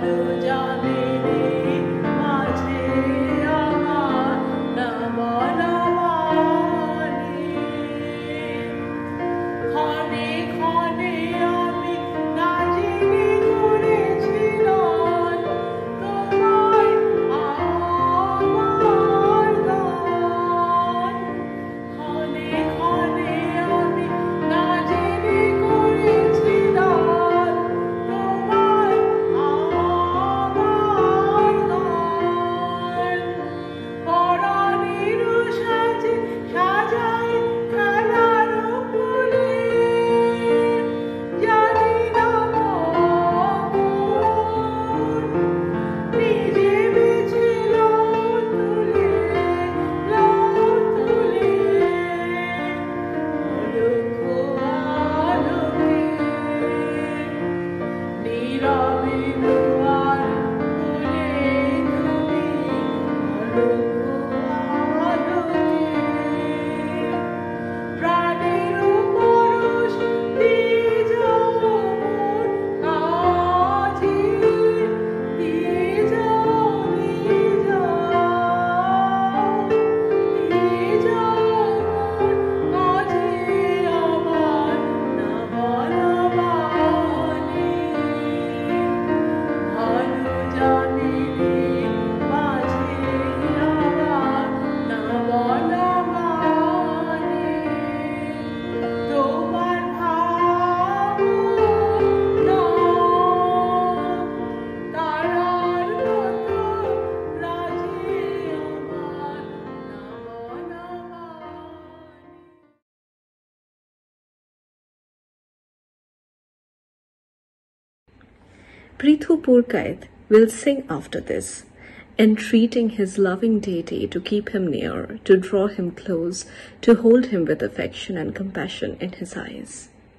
S1: Prithu Purkait will sing after this, entreating his loving deity to keep him near, to draw him close, to hold him with affection and compassion in his eyes.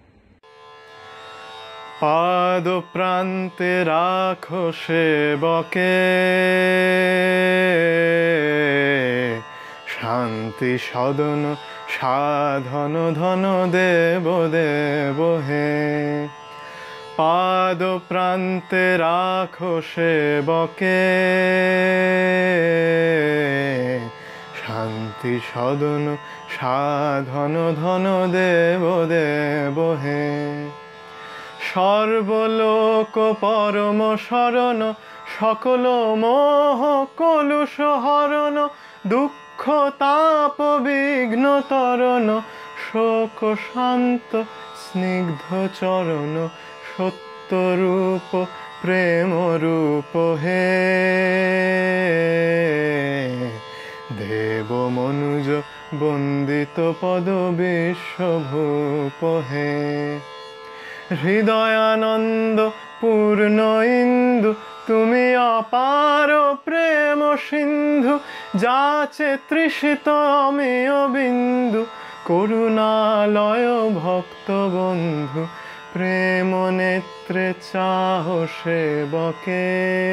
S7: পাদ প্রান্তে রাখো সেবকে শান্তি সদন সাধন ধন দেব দেব হে পাদ প্রান্তে রাখো সেবকে শান্তি সদন সাধন ধন দেব দেব হে সর্বলোক পরম শরণ সকল মোহ কলুষ হরণ দুঃখ তাপ বিঘ্ন তরণ শোক শান্ত স্নিগ্ধ চরণ সত্য রূপ প্রেম রূপ হে দেব মনুজ বন্দিত পদ বিশ্বভূপ হে হৃদয়ানন্দ পূর্ণ ইন্দু তুমি অপার প্রেম সিন্ধু যাচে তৃষিত অমেয় বিন্দু করুণালয় ভক্ত বন্ধু প্রেম নেত্রে চাহ সেবকে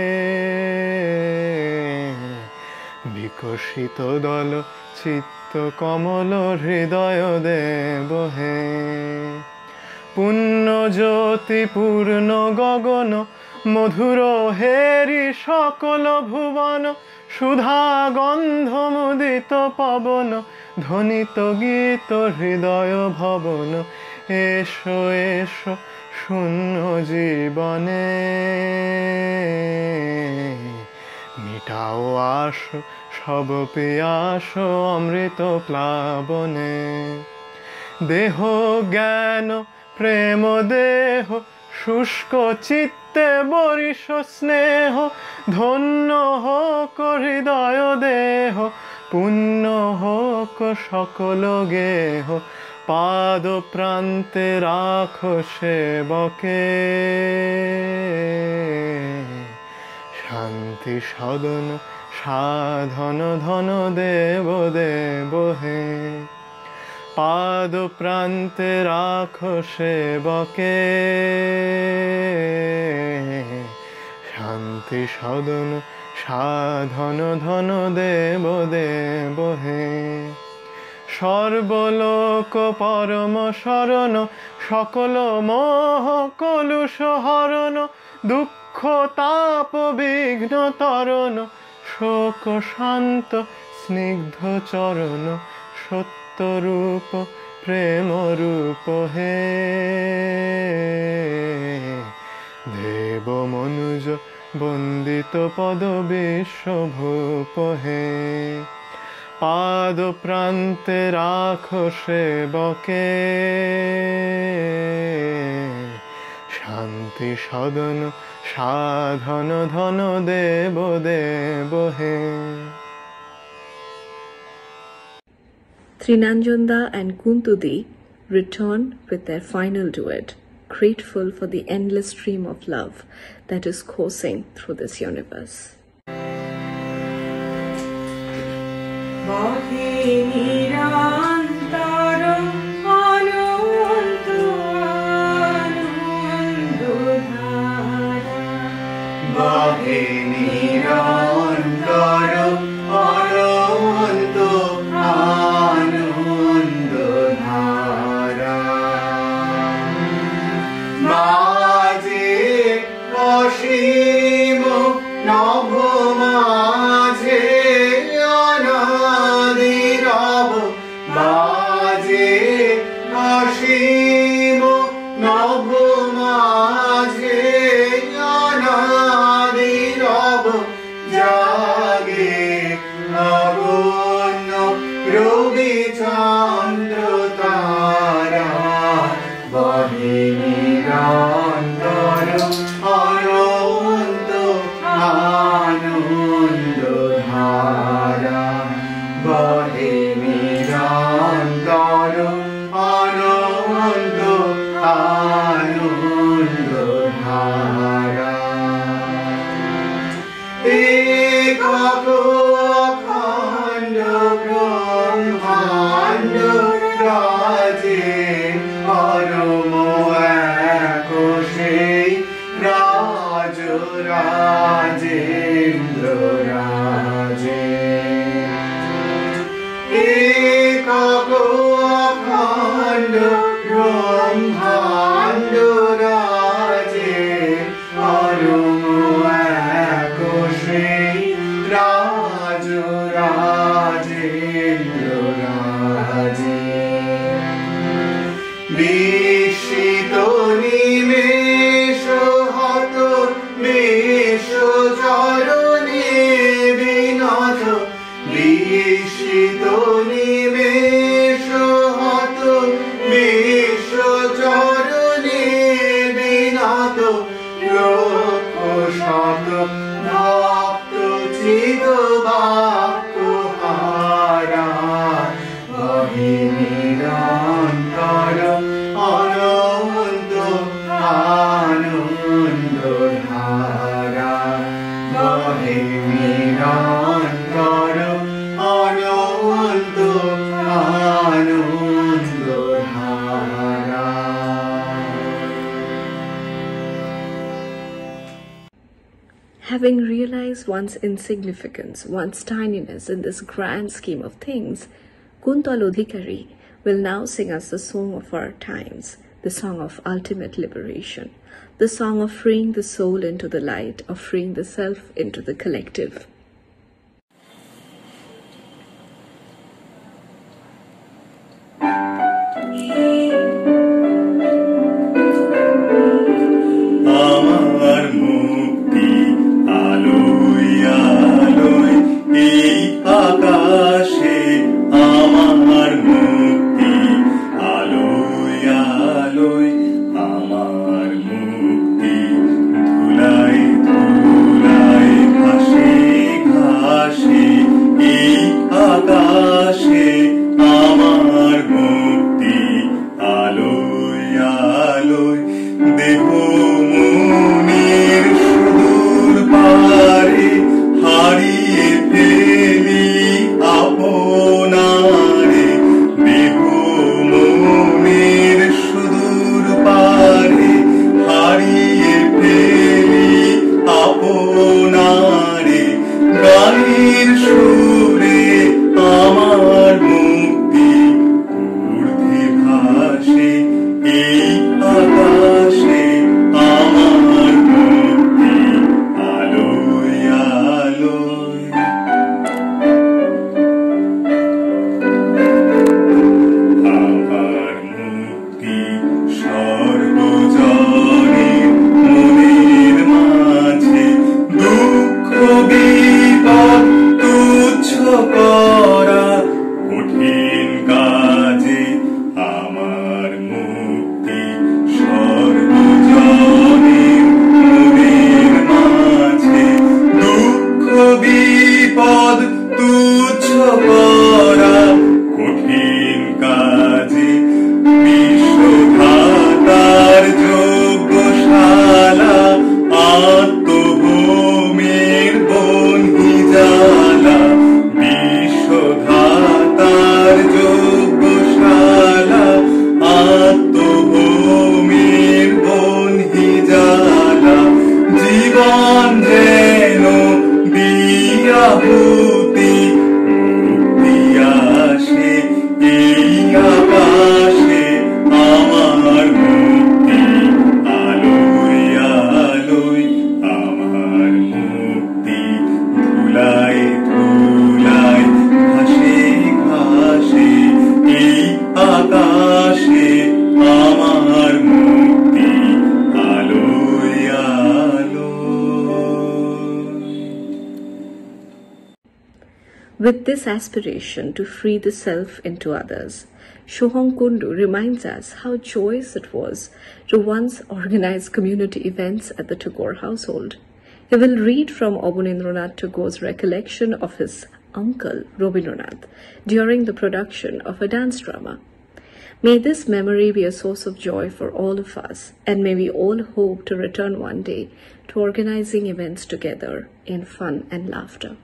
S7: বিকশিত দল চিত্ত কমল হৃদয় দেব হে পুণ্য জ্যোতি পূর্ণ গগন মধুর হেরি সকল ভুবন সুধা গন্ধ মুদিত পবন ধ্বনিত গীত হৃদয় ভবন এসো এসো শূন্য জীবনে মিটাও আসো সব পিয়াস অমৃত প্লাবনে দেহ জ্ঞান প্রেম দেহ শুষ্ক চিত্তে বরিষ স্নেহ ধন্য হোক হৃদয় দেহ পুণ্য হোক সকল গেহ পাদ প্রান্তে রাখো সেবকে শান্তি সদন সাধন ধন দেব দেব হে পাদ প্রান্তে রাখো সেবকে শান্তি সদন সাধন ধন দেব দেব হে সর্বলোক পরম শরণ সকল মোহ কলুষ হরণ দুঃখ তাপ বিঘ্ন তরণ শোক শান্ত স্নিগ্ধ চরণ সত্যরূপ প্রেম রূপ হে দেব মনুজ বন্দিত পদ বিশ্বভূপ হে পাদ প্রান্তে রাখো সেবকে শান্তি সদন সাধন ধন দেব দেব হে
S1: Trinanjanda and Kuntudi return with their final duet, grateful for the endless stream of love that is coursing through this universe. Having realized one's insignificance, one's tininess in this grand scheme of things, Kuntal Adhikari will now sing us the song of our times, the song of ultimate liberation, the song of freeing the soul into the light, of freeing the self into the collective.
S3: ধুলায় ধুলায় ভাসে আহুতি মুক্তি আসে এই আকাশে আমার মুক্তি আলোয় আলোয় আমার মুক্তি ধুলায় ধুলায় ভাসে ভাসে এই আকাশে আমার মুক্তি আলোয় আলোয়।
S1: With this aspiration to free the self into others, Shohong Kundu reminds us how joyous it was to once organize community events at the Tagore household. He will read from Abanindranath Tagore's recollection of his uncle Rabindranath during the production of a dance drama. May this memory be a source of joy for all of us, and may we all hope to return one day to organizing events together in fun and laughter.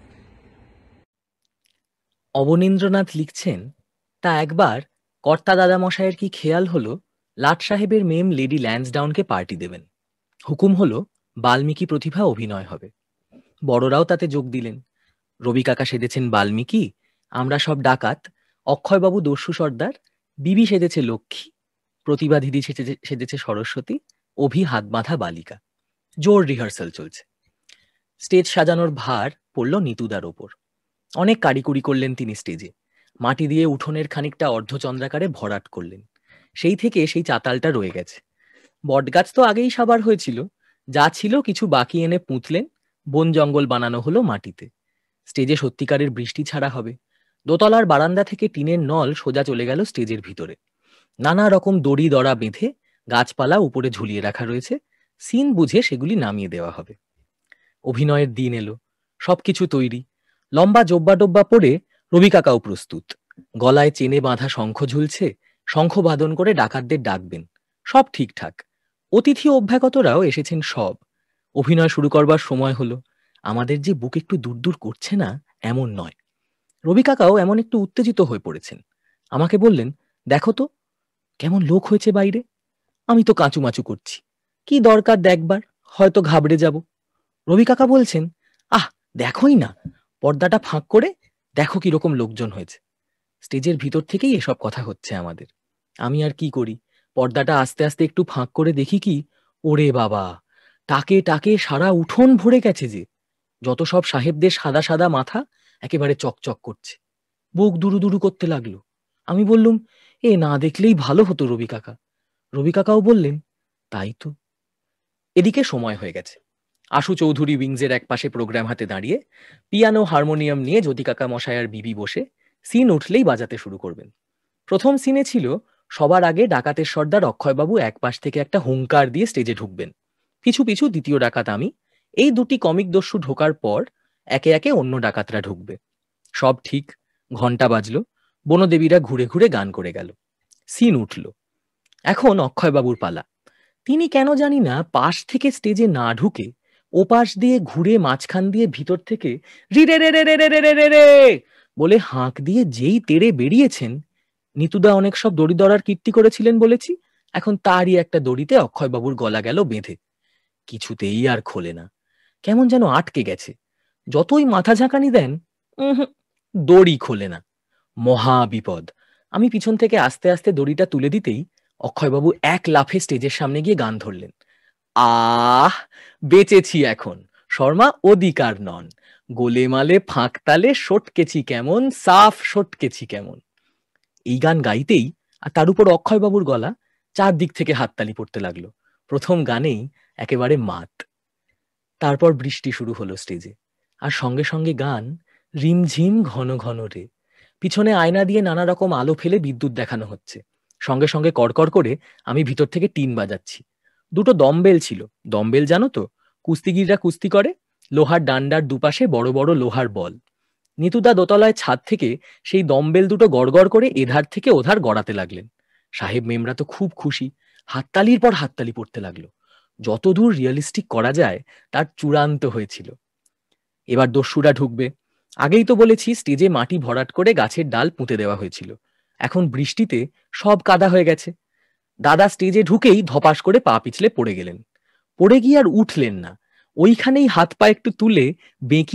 S8: Abanindranath লিখছেন, তা একবার কর্তা দাদামশাইয়ের কি খেয়াল হলো লাট সাহেবের মেম lady ল্যান্সডাউনকে party দেবেন। হুকুম হলো বাল্মীকি প্রতিভা অভিনয় হবে। বড়রাও তাতে যোগ দিলেন। রবি কাকা সেজেছেন বাল্মীকি, আমরা সব ডাকাত, অক্ষয়বাবু দস্যু সর্দার, বিবি সেজেছে লক্ষ্মী, প্রতিভা দিদি সেজেছে সরস্বতী, অভি হাত বাঁধা বালিকা। জোর রিহার্সাল চলছে। স্টেজ সাজানোর ভার পড়ল নিতুদার ওপর। অনেক কারিকুরি করলেন তিনি স্টেজে। মাটি দিয়ে উঠোনের খানিকটা অর্ধচন্দ্রাকারে ভরাট করলেন। সেই থেকে সেই চাতালটা রয়ে গেছে। বটগাছ তো আগেই সাবার হয়েছিল, যা ছিল কিছু বাকি এনে পুঁতলেন, বন জঙ্গল বানানো হলো মাটিতে। স্টেজে সত্যিকারের বৃষ্টি ছাড়া হবে। দোতলার বারান্দা থেকে টিনের নল সোজা চলে গেল স্টেজের ভিতরে। নানা রকম দড়ি দড়া বেঁধে গাছপালা উপরে ঝুলিয়ে রাখা রয়েছে, সিন বুঝে সেগুলি নামিয়ে দেওয়া হবে। অভিনয়ের দিন এলো, সবকিছু তৈরি। লম্বা জব্বা ডব্বা পরে রবি কাকাও প্রস্তুত। গলায় চেনে বাঁধা শঙ্খ ঝুলছে, শঙ্খ বাদন করে ডাকাতদের ডাকবেন। সব ঠিকঠাক। অতিথি অভ্যাগতরাও এসেছেন সব। অভিনয় শুরু করবার সময় হলো। আমাদের যে বুক একটু দূর দূর করছে না এমন নয়। রবি কাকাও এমন একটু উত্তেজিত হয়ে পড়েছেন। আমাকে বললেন, দেখো তো কেমন লোক হয়েছে বাইরে। আমি তো কাঁচুমাচু করছি। কি দরকার দেখবার, হয়তো ঘাবড়ে যাব। রবি কাকা বলছেন, আহ দেখোই না, পর্দাটা ফাঁক করে দেখো কিরকম লোকজন হয়েছে। স্টেজের ভিতর থেকেই এসব কথা হচ্ছে আমাদের। আমি আর কি করি, পর্দাটা আস্তে আস্তে একটু ফাঁক করে দেখি কি, ওরে বাবা, টাকে টাকে সারা উঠোন ভরে গেছে যে। যত সব সাহেবদের সাদা সাদা মাথা একেবারে চকচক করছে। বুক দুরু দুরু করতে লাগলো। আমি বললুম, এ না দেখলেই ভালো হতো রবি কাকা। রবি কাকাও বললেন, তাই তো। এদিকে সময় হয়ে গেছে। আশু চৌধুরী উইংসের এক পাশে প্রোগ্রাম হাতে দাঁড়িয়ে, পিয়ানো হারমোনিয়াম নিয়ে জ্যোতি কাকা মশাই আর বিবি বসে সিন উঠলেই বাজাতে শুরু করবেন। প্রথম সিনে ছিল সবার আগে ডাকাতের সর্দার অক্ষয়বাবু এক পাশ থেকে একটা হুঙ্কার দিয়ে স্টেজে ঢুকবেন। পিছু পিছু দ্বিতীয় ডাকাত আমি। এই দুটি কমিক দস্যু ঢোকার পর একে একে অন্য ডাকাতরা ঢুকবে। সব ঠিক। ঘন্টা বাজলো। বনদেবীরা ঘুরে ঘুরে গান করে গেল। সিন উঠল। এখন অক্ষয়বাবুর পালা। তিনি কেন জানি না পাশ থেকে স্টেজে না ঢুকে ওপাশ দিয়ে ঘুরে মাঝখান দিয়ে ভিতর থেকে রি রে রে রে রে রে রে রে রে বলে হাঁক দিয়ে যেই তেড়ে বেরিয়েছেন। নিতুদা অনেক সব দড়ি দড়ার কীর্তি করেছিলেন বলেছি, এখন তারই একটা দড়িতে অক্ষয়বাবুর গলা গেল বেঁধে। কিছুতেই আর খোলে না, কেমন যেন আটকে গেছে। যতই মাথা ঝাঁকানি দেন, দড়ি খোলে না। মহা বিপদ। আমি পিছন থেকে আস্তে আস্তে দড়িটা তুলে দিতেই অক্ষয়বাবু এক লাফে স্টেজের সামনে গিয়ে গান ধরলেন। আহ, বেঁচেছি এখন, শর্মা অধিকার নন, গোলেমালে ফাঁক তালে সটকেছি কেমন, সাফ সটকেছি কেমন। এই গান গাইতেই আর তার উপর অক্ষয়বাবুর গলা, চারদিক থেকে হাততালি পড়তে লাগলো। প্রথম গানেই একেবারে মাত। তারপর বৃষ্টি শুরু হলো স্টেজে, আর সঙ্গে সঙ্গে গান রিমঝিম ঘন ঘন রে। পিছনে আয়না দিয়ে নানা রকম আলো ফেলে বিদ্যুৎ দেখানো হচ্ছে। সঙ্গে সঙ্গে কড়কড় করে আমি ভিতর থেকে টিন বাজাচ্ছি। দুটো দম্বেল ছিল। দম্বেল জানো তো, কুস্তিগিররা কুস্তি করে, লোহার ডান্ডার দুপাশে বড় বড় লোহার বল। নিতুদা দোতলায় ছাদ থেকে সেই দম্বেল দুটো গড়গড় করে এধার থেকে ওধার গড়াতে লাগলেন। সাহেব মেমরা তো খুব খুশি, হাততালির পর হাততালি পড়তে লাগলো। যতদূর রিয়েলিস্টিক করা যায় তার চূড়ান্ত হয়েছিল। এবার দস্যুরা ঢুকবে। আগেই তো বলেছি স্টেজে মাটি ভরাট করে গাছের ডাল পুঁতে দেওয়া হয়েছিল। এখন বৃষ্টিতে সব কাদা হয়ে গেছে। দাদা স্টেজে ঢুকেই ধপাস করে পা পিছলে পড়ে গেলেন। পড়ে গিয়ে আর উঠলেন না, ওইখানেই হাত পা একটু তুলে বেঁকিয়ে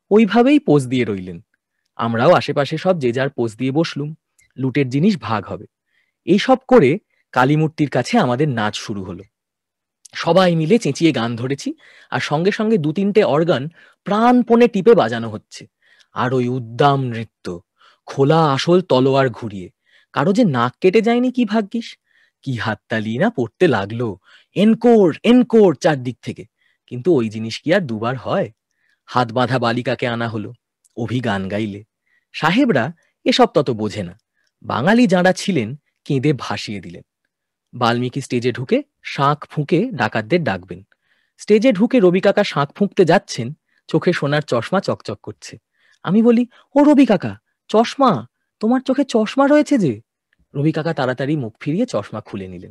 S8: ওইভাবেই পোজ দিয়ে রইলেন। আমরাও আশেপাশে সব যে যার পোজ দিয়ে বসলুম। লুটের জিনিস ভাগ হবে। এইসব করে কালীমূর্তির কাছে আমাদের নাচ শুরু হলো। সবাই মিলে চেঁচিয়ে গান ধরেছি, আর সঙ্গে সঙ্গে 2-3টে অর্গান প্রাণপণে টিপে বাজানো হচ্ছে। আর ওই উদ্দাম নৃত্য, খোলা আসল তলোয়ার ঘুরিয়ে। কারো যে নাক কেটে যায়নি কি ভাগ্যিস! কি হাততালি না পড়তে লাগলো, এনকোর এনকোর চারদিক থেকে। কিন্তু ওই জিনিস কি আর দুবার হয়? হাত বাঁধা বালিকাকে আনা হলো, অভি গান গাইলে। সাহেবরা এসব তত বোঝে না। বাঙালি যাঁরা ছিলেন কেঁদে ভাসিয়ে দিলেন। বাল্মীকি স্টেজে ঢুকে শাঁখ ফুঁকে ডাকাতদের ডাকবেন। স্টেজে ঢুকে রবি কাকা শাঁখ ফুঁকতে যাচ্ছেন, চোখে সোনার চশমা চকচক করছে। আমি বলি, ও রবি কাকা, চশমা, তোমার চোখে চশমা রয়েছে যে। রবি কাকা তাড়াতাড়ি মুখ ফিরিয়ে চশমা খুলে নিলেন।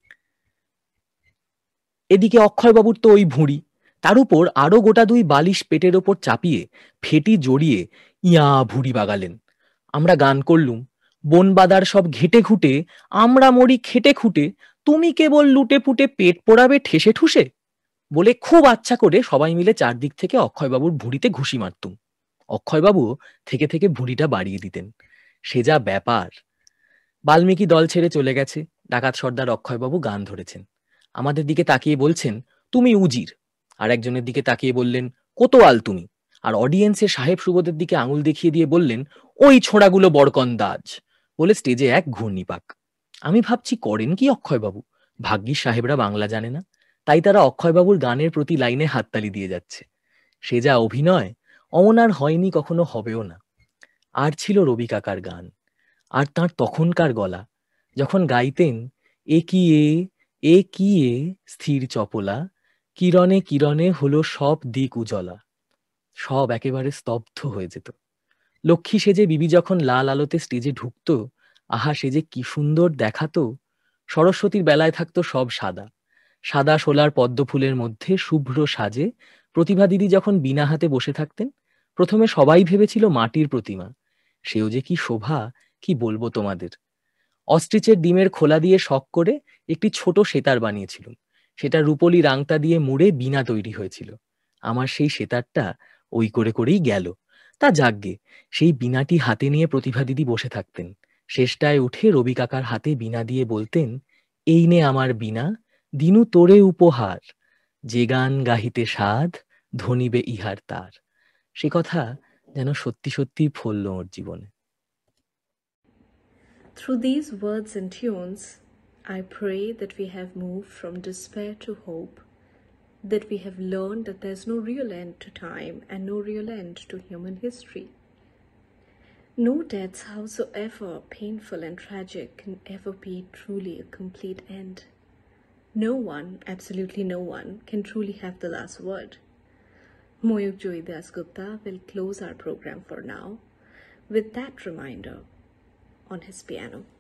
S8: এদিকে অক্ষয়বাবুর তো ওই ভুঁড়ি, তার উপর আরো গোটা 2 বালিশ পেটের ওপর চাপিয়ে ফেটি জড়িয়ে ইয়া ভুঁড়ি বাগালেন। আমরা গান করলুম, বনবাদার সব ঘেটে ঘুটে, আমরা মরি খেটে খুঁটে, তুমি কেবল লুটে পুটে পেট পোড়াবে ঠেসে ঠুসে, বলে খুব আচ্ছা করে সবাই মিলে চারদিক থেকে অক্ষয়বাবুর ভুঁড়িতে ঘুষি মারতুম। অক্ষয়বাবু থেকে থেকে ভুঁড়িটা বাড়িয়ে দিতেন। সে যা ব্যাপার। বাল্মীকি দল ছেড়ে চলে গেছে। ডাকাত সর্দার অক্ষয়বাবু গান ধরেছেন। আমাদের দিকে তাকিয়ে বলছেন, তুমি উজির। আর একজনের দিকে তাকিয়ে বললেন, কোতোয়াল তুমি। আর অডিয়েন্সের সাহেব সুবোধের দিকে আঙুল দেখিয়ে দিয়ে বললেন, ওই ছোড়াগুলো বরকন্দাজ, বলে স্টেজে এক ঘূর্ণিপাক। আমি ভাবছি, করেন কি অক্ষয়বাবু? ভাগ্যিস সাহেবরা বাংলা জানে না, তাই তারা অক্ষয়বাবুর গানের প্রতি লাইনে হাততালি দিয়ে যাচ্ছে। সে যা অভিনয়, অমন আর হয়নি, কখনো হবেও না। আর ছিল রবি কাকার গান, আর তাঁর তখনকার গলা, যখন গাইতেন, এ কি এ কি এ স্থির চপলা, কিরণে কিরণে হলো সব দিক উজলা। সব একেবারে স্তব্ধ হয়ে যেত। লক্ষ্মী সেজে বিবি যখন লাল আলোতে স্টেজে ঢুকতো, আহা সে যে কি সুন্দর দেখাতো। সরস্বতীর বেলায় থাকতো সব সাদা সাদা শোলার পদ্ম ফুলের মধ্যে শুভ্র সাজে। প্রতিভা দিদি যখন বিনা হাতে বসে থাকতেন, প্রথমে সবাই ভেবেছিল মাটির প্রতিমা। সেও যে কি শোভা, কি বলবো তোমাদের। অস্ট্রিচের ডিমের খোলা দিয়ে শখ করে একটি ছোট সেতার বানিয়েছিলাম। সেটা রূপলি রাংতা দিয়ে মুড়ে বিনা তৈরি হয়েছিল। আমার সেই সেতারটা ওই করে করেই গেল। তা যাকগে, সেই বিনাটি হাতে নিয়ে প্রতিভা দিদি বসে থাকতেন। শেষটায় উঠে রবি কাকার হাতে বিনা দিয়ে বলতেন, এই নে আমার বিনা, দিনু তোরে উপহার, যে গান গাহিতে সাধ, ধনিবে ইহার তার। সে কথা যেন সত্যি সত্যি ফলল ওর জীবনে।
S1: Through these words and tunes, I pray that we have moved from despair to hope, that we have learned that there's no real end to time and no real end to human history. No deaths, howsoever painful and tragic, can ever be truly a complete end. No one, absolutely no one, can truly have the last word. Moyuk Joy Das Gupta will close our program for now with that reminder on his piano.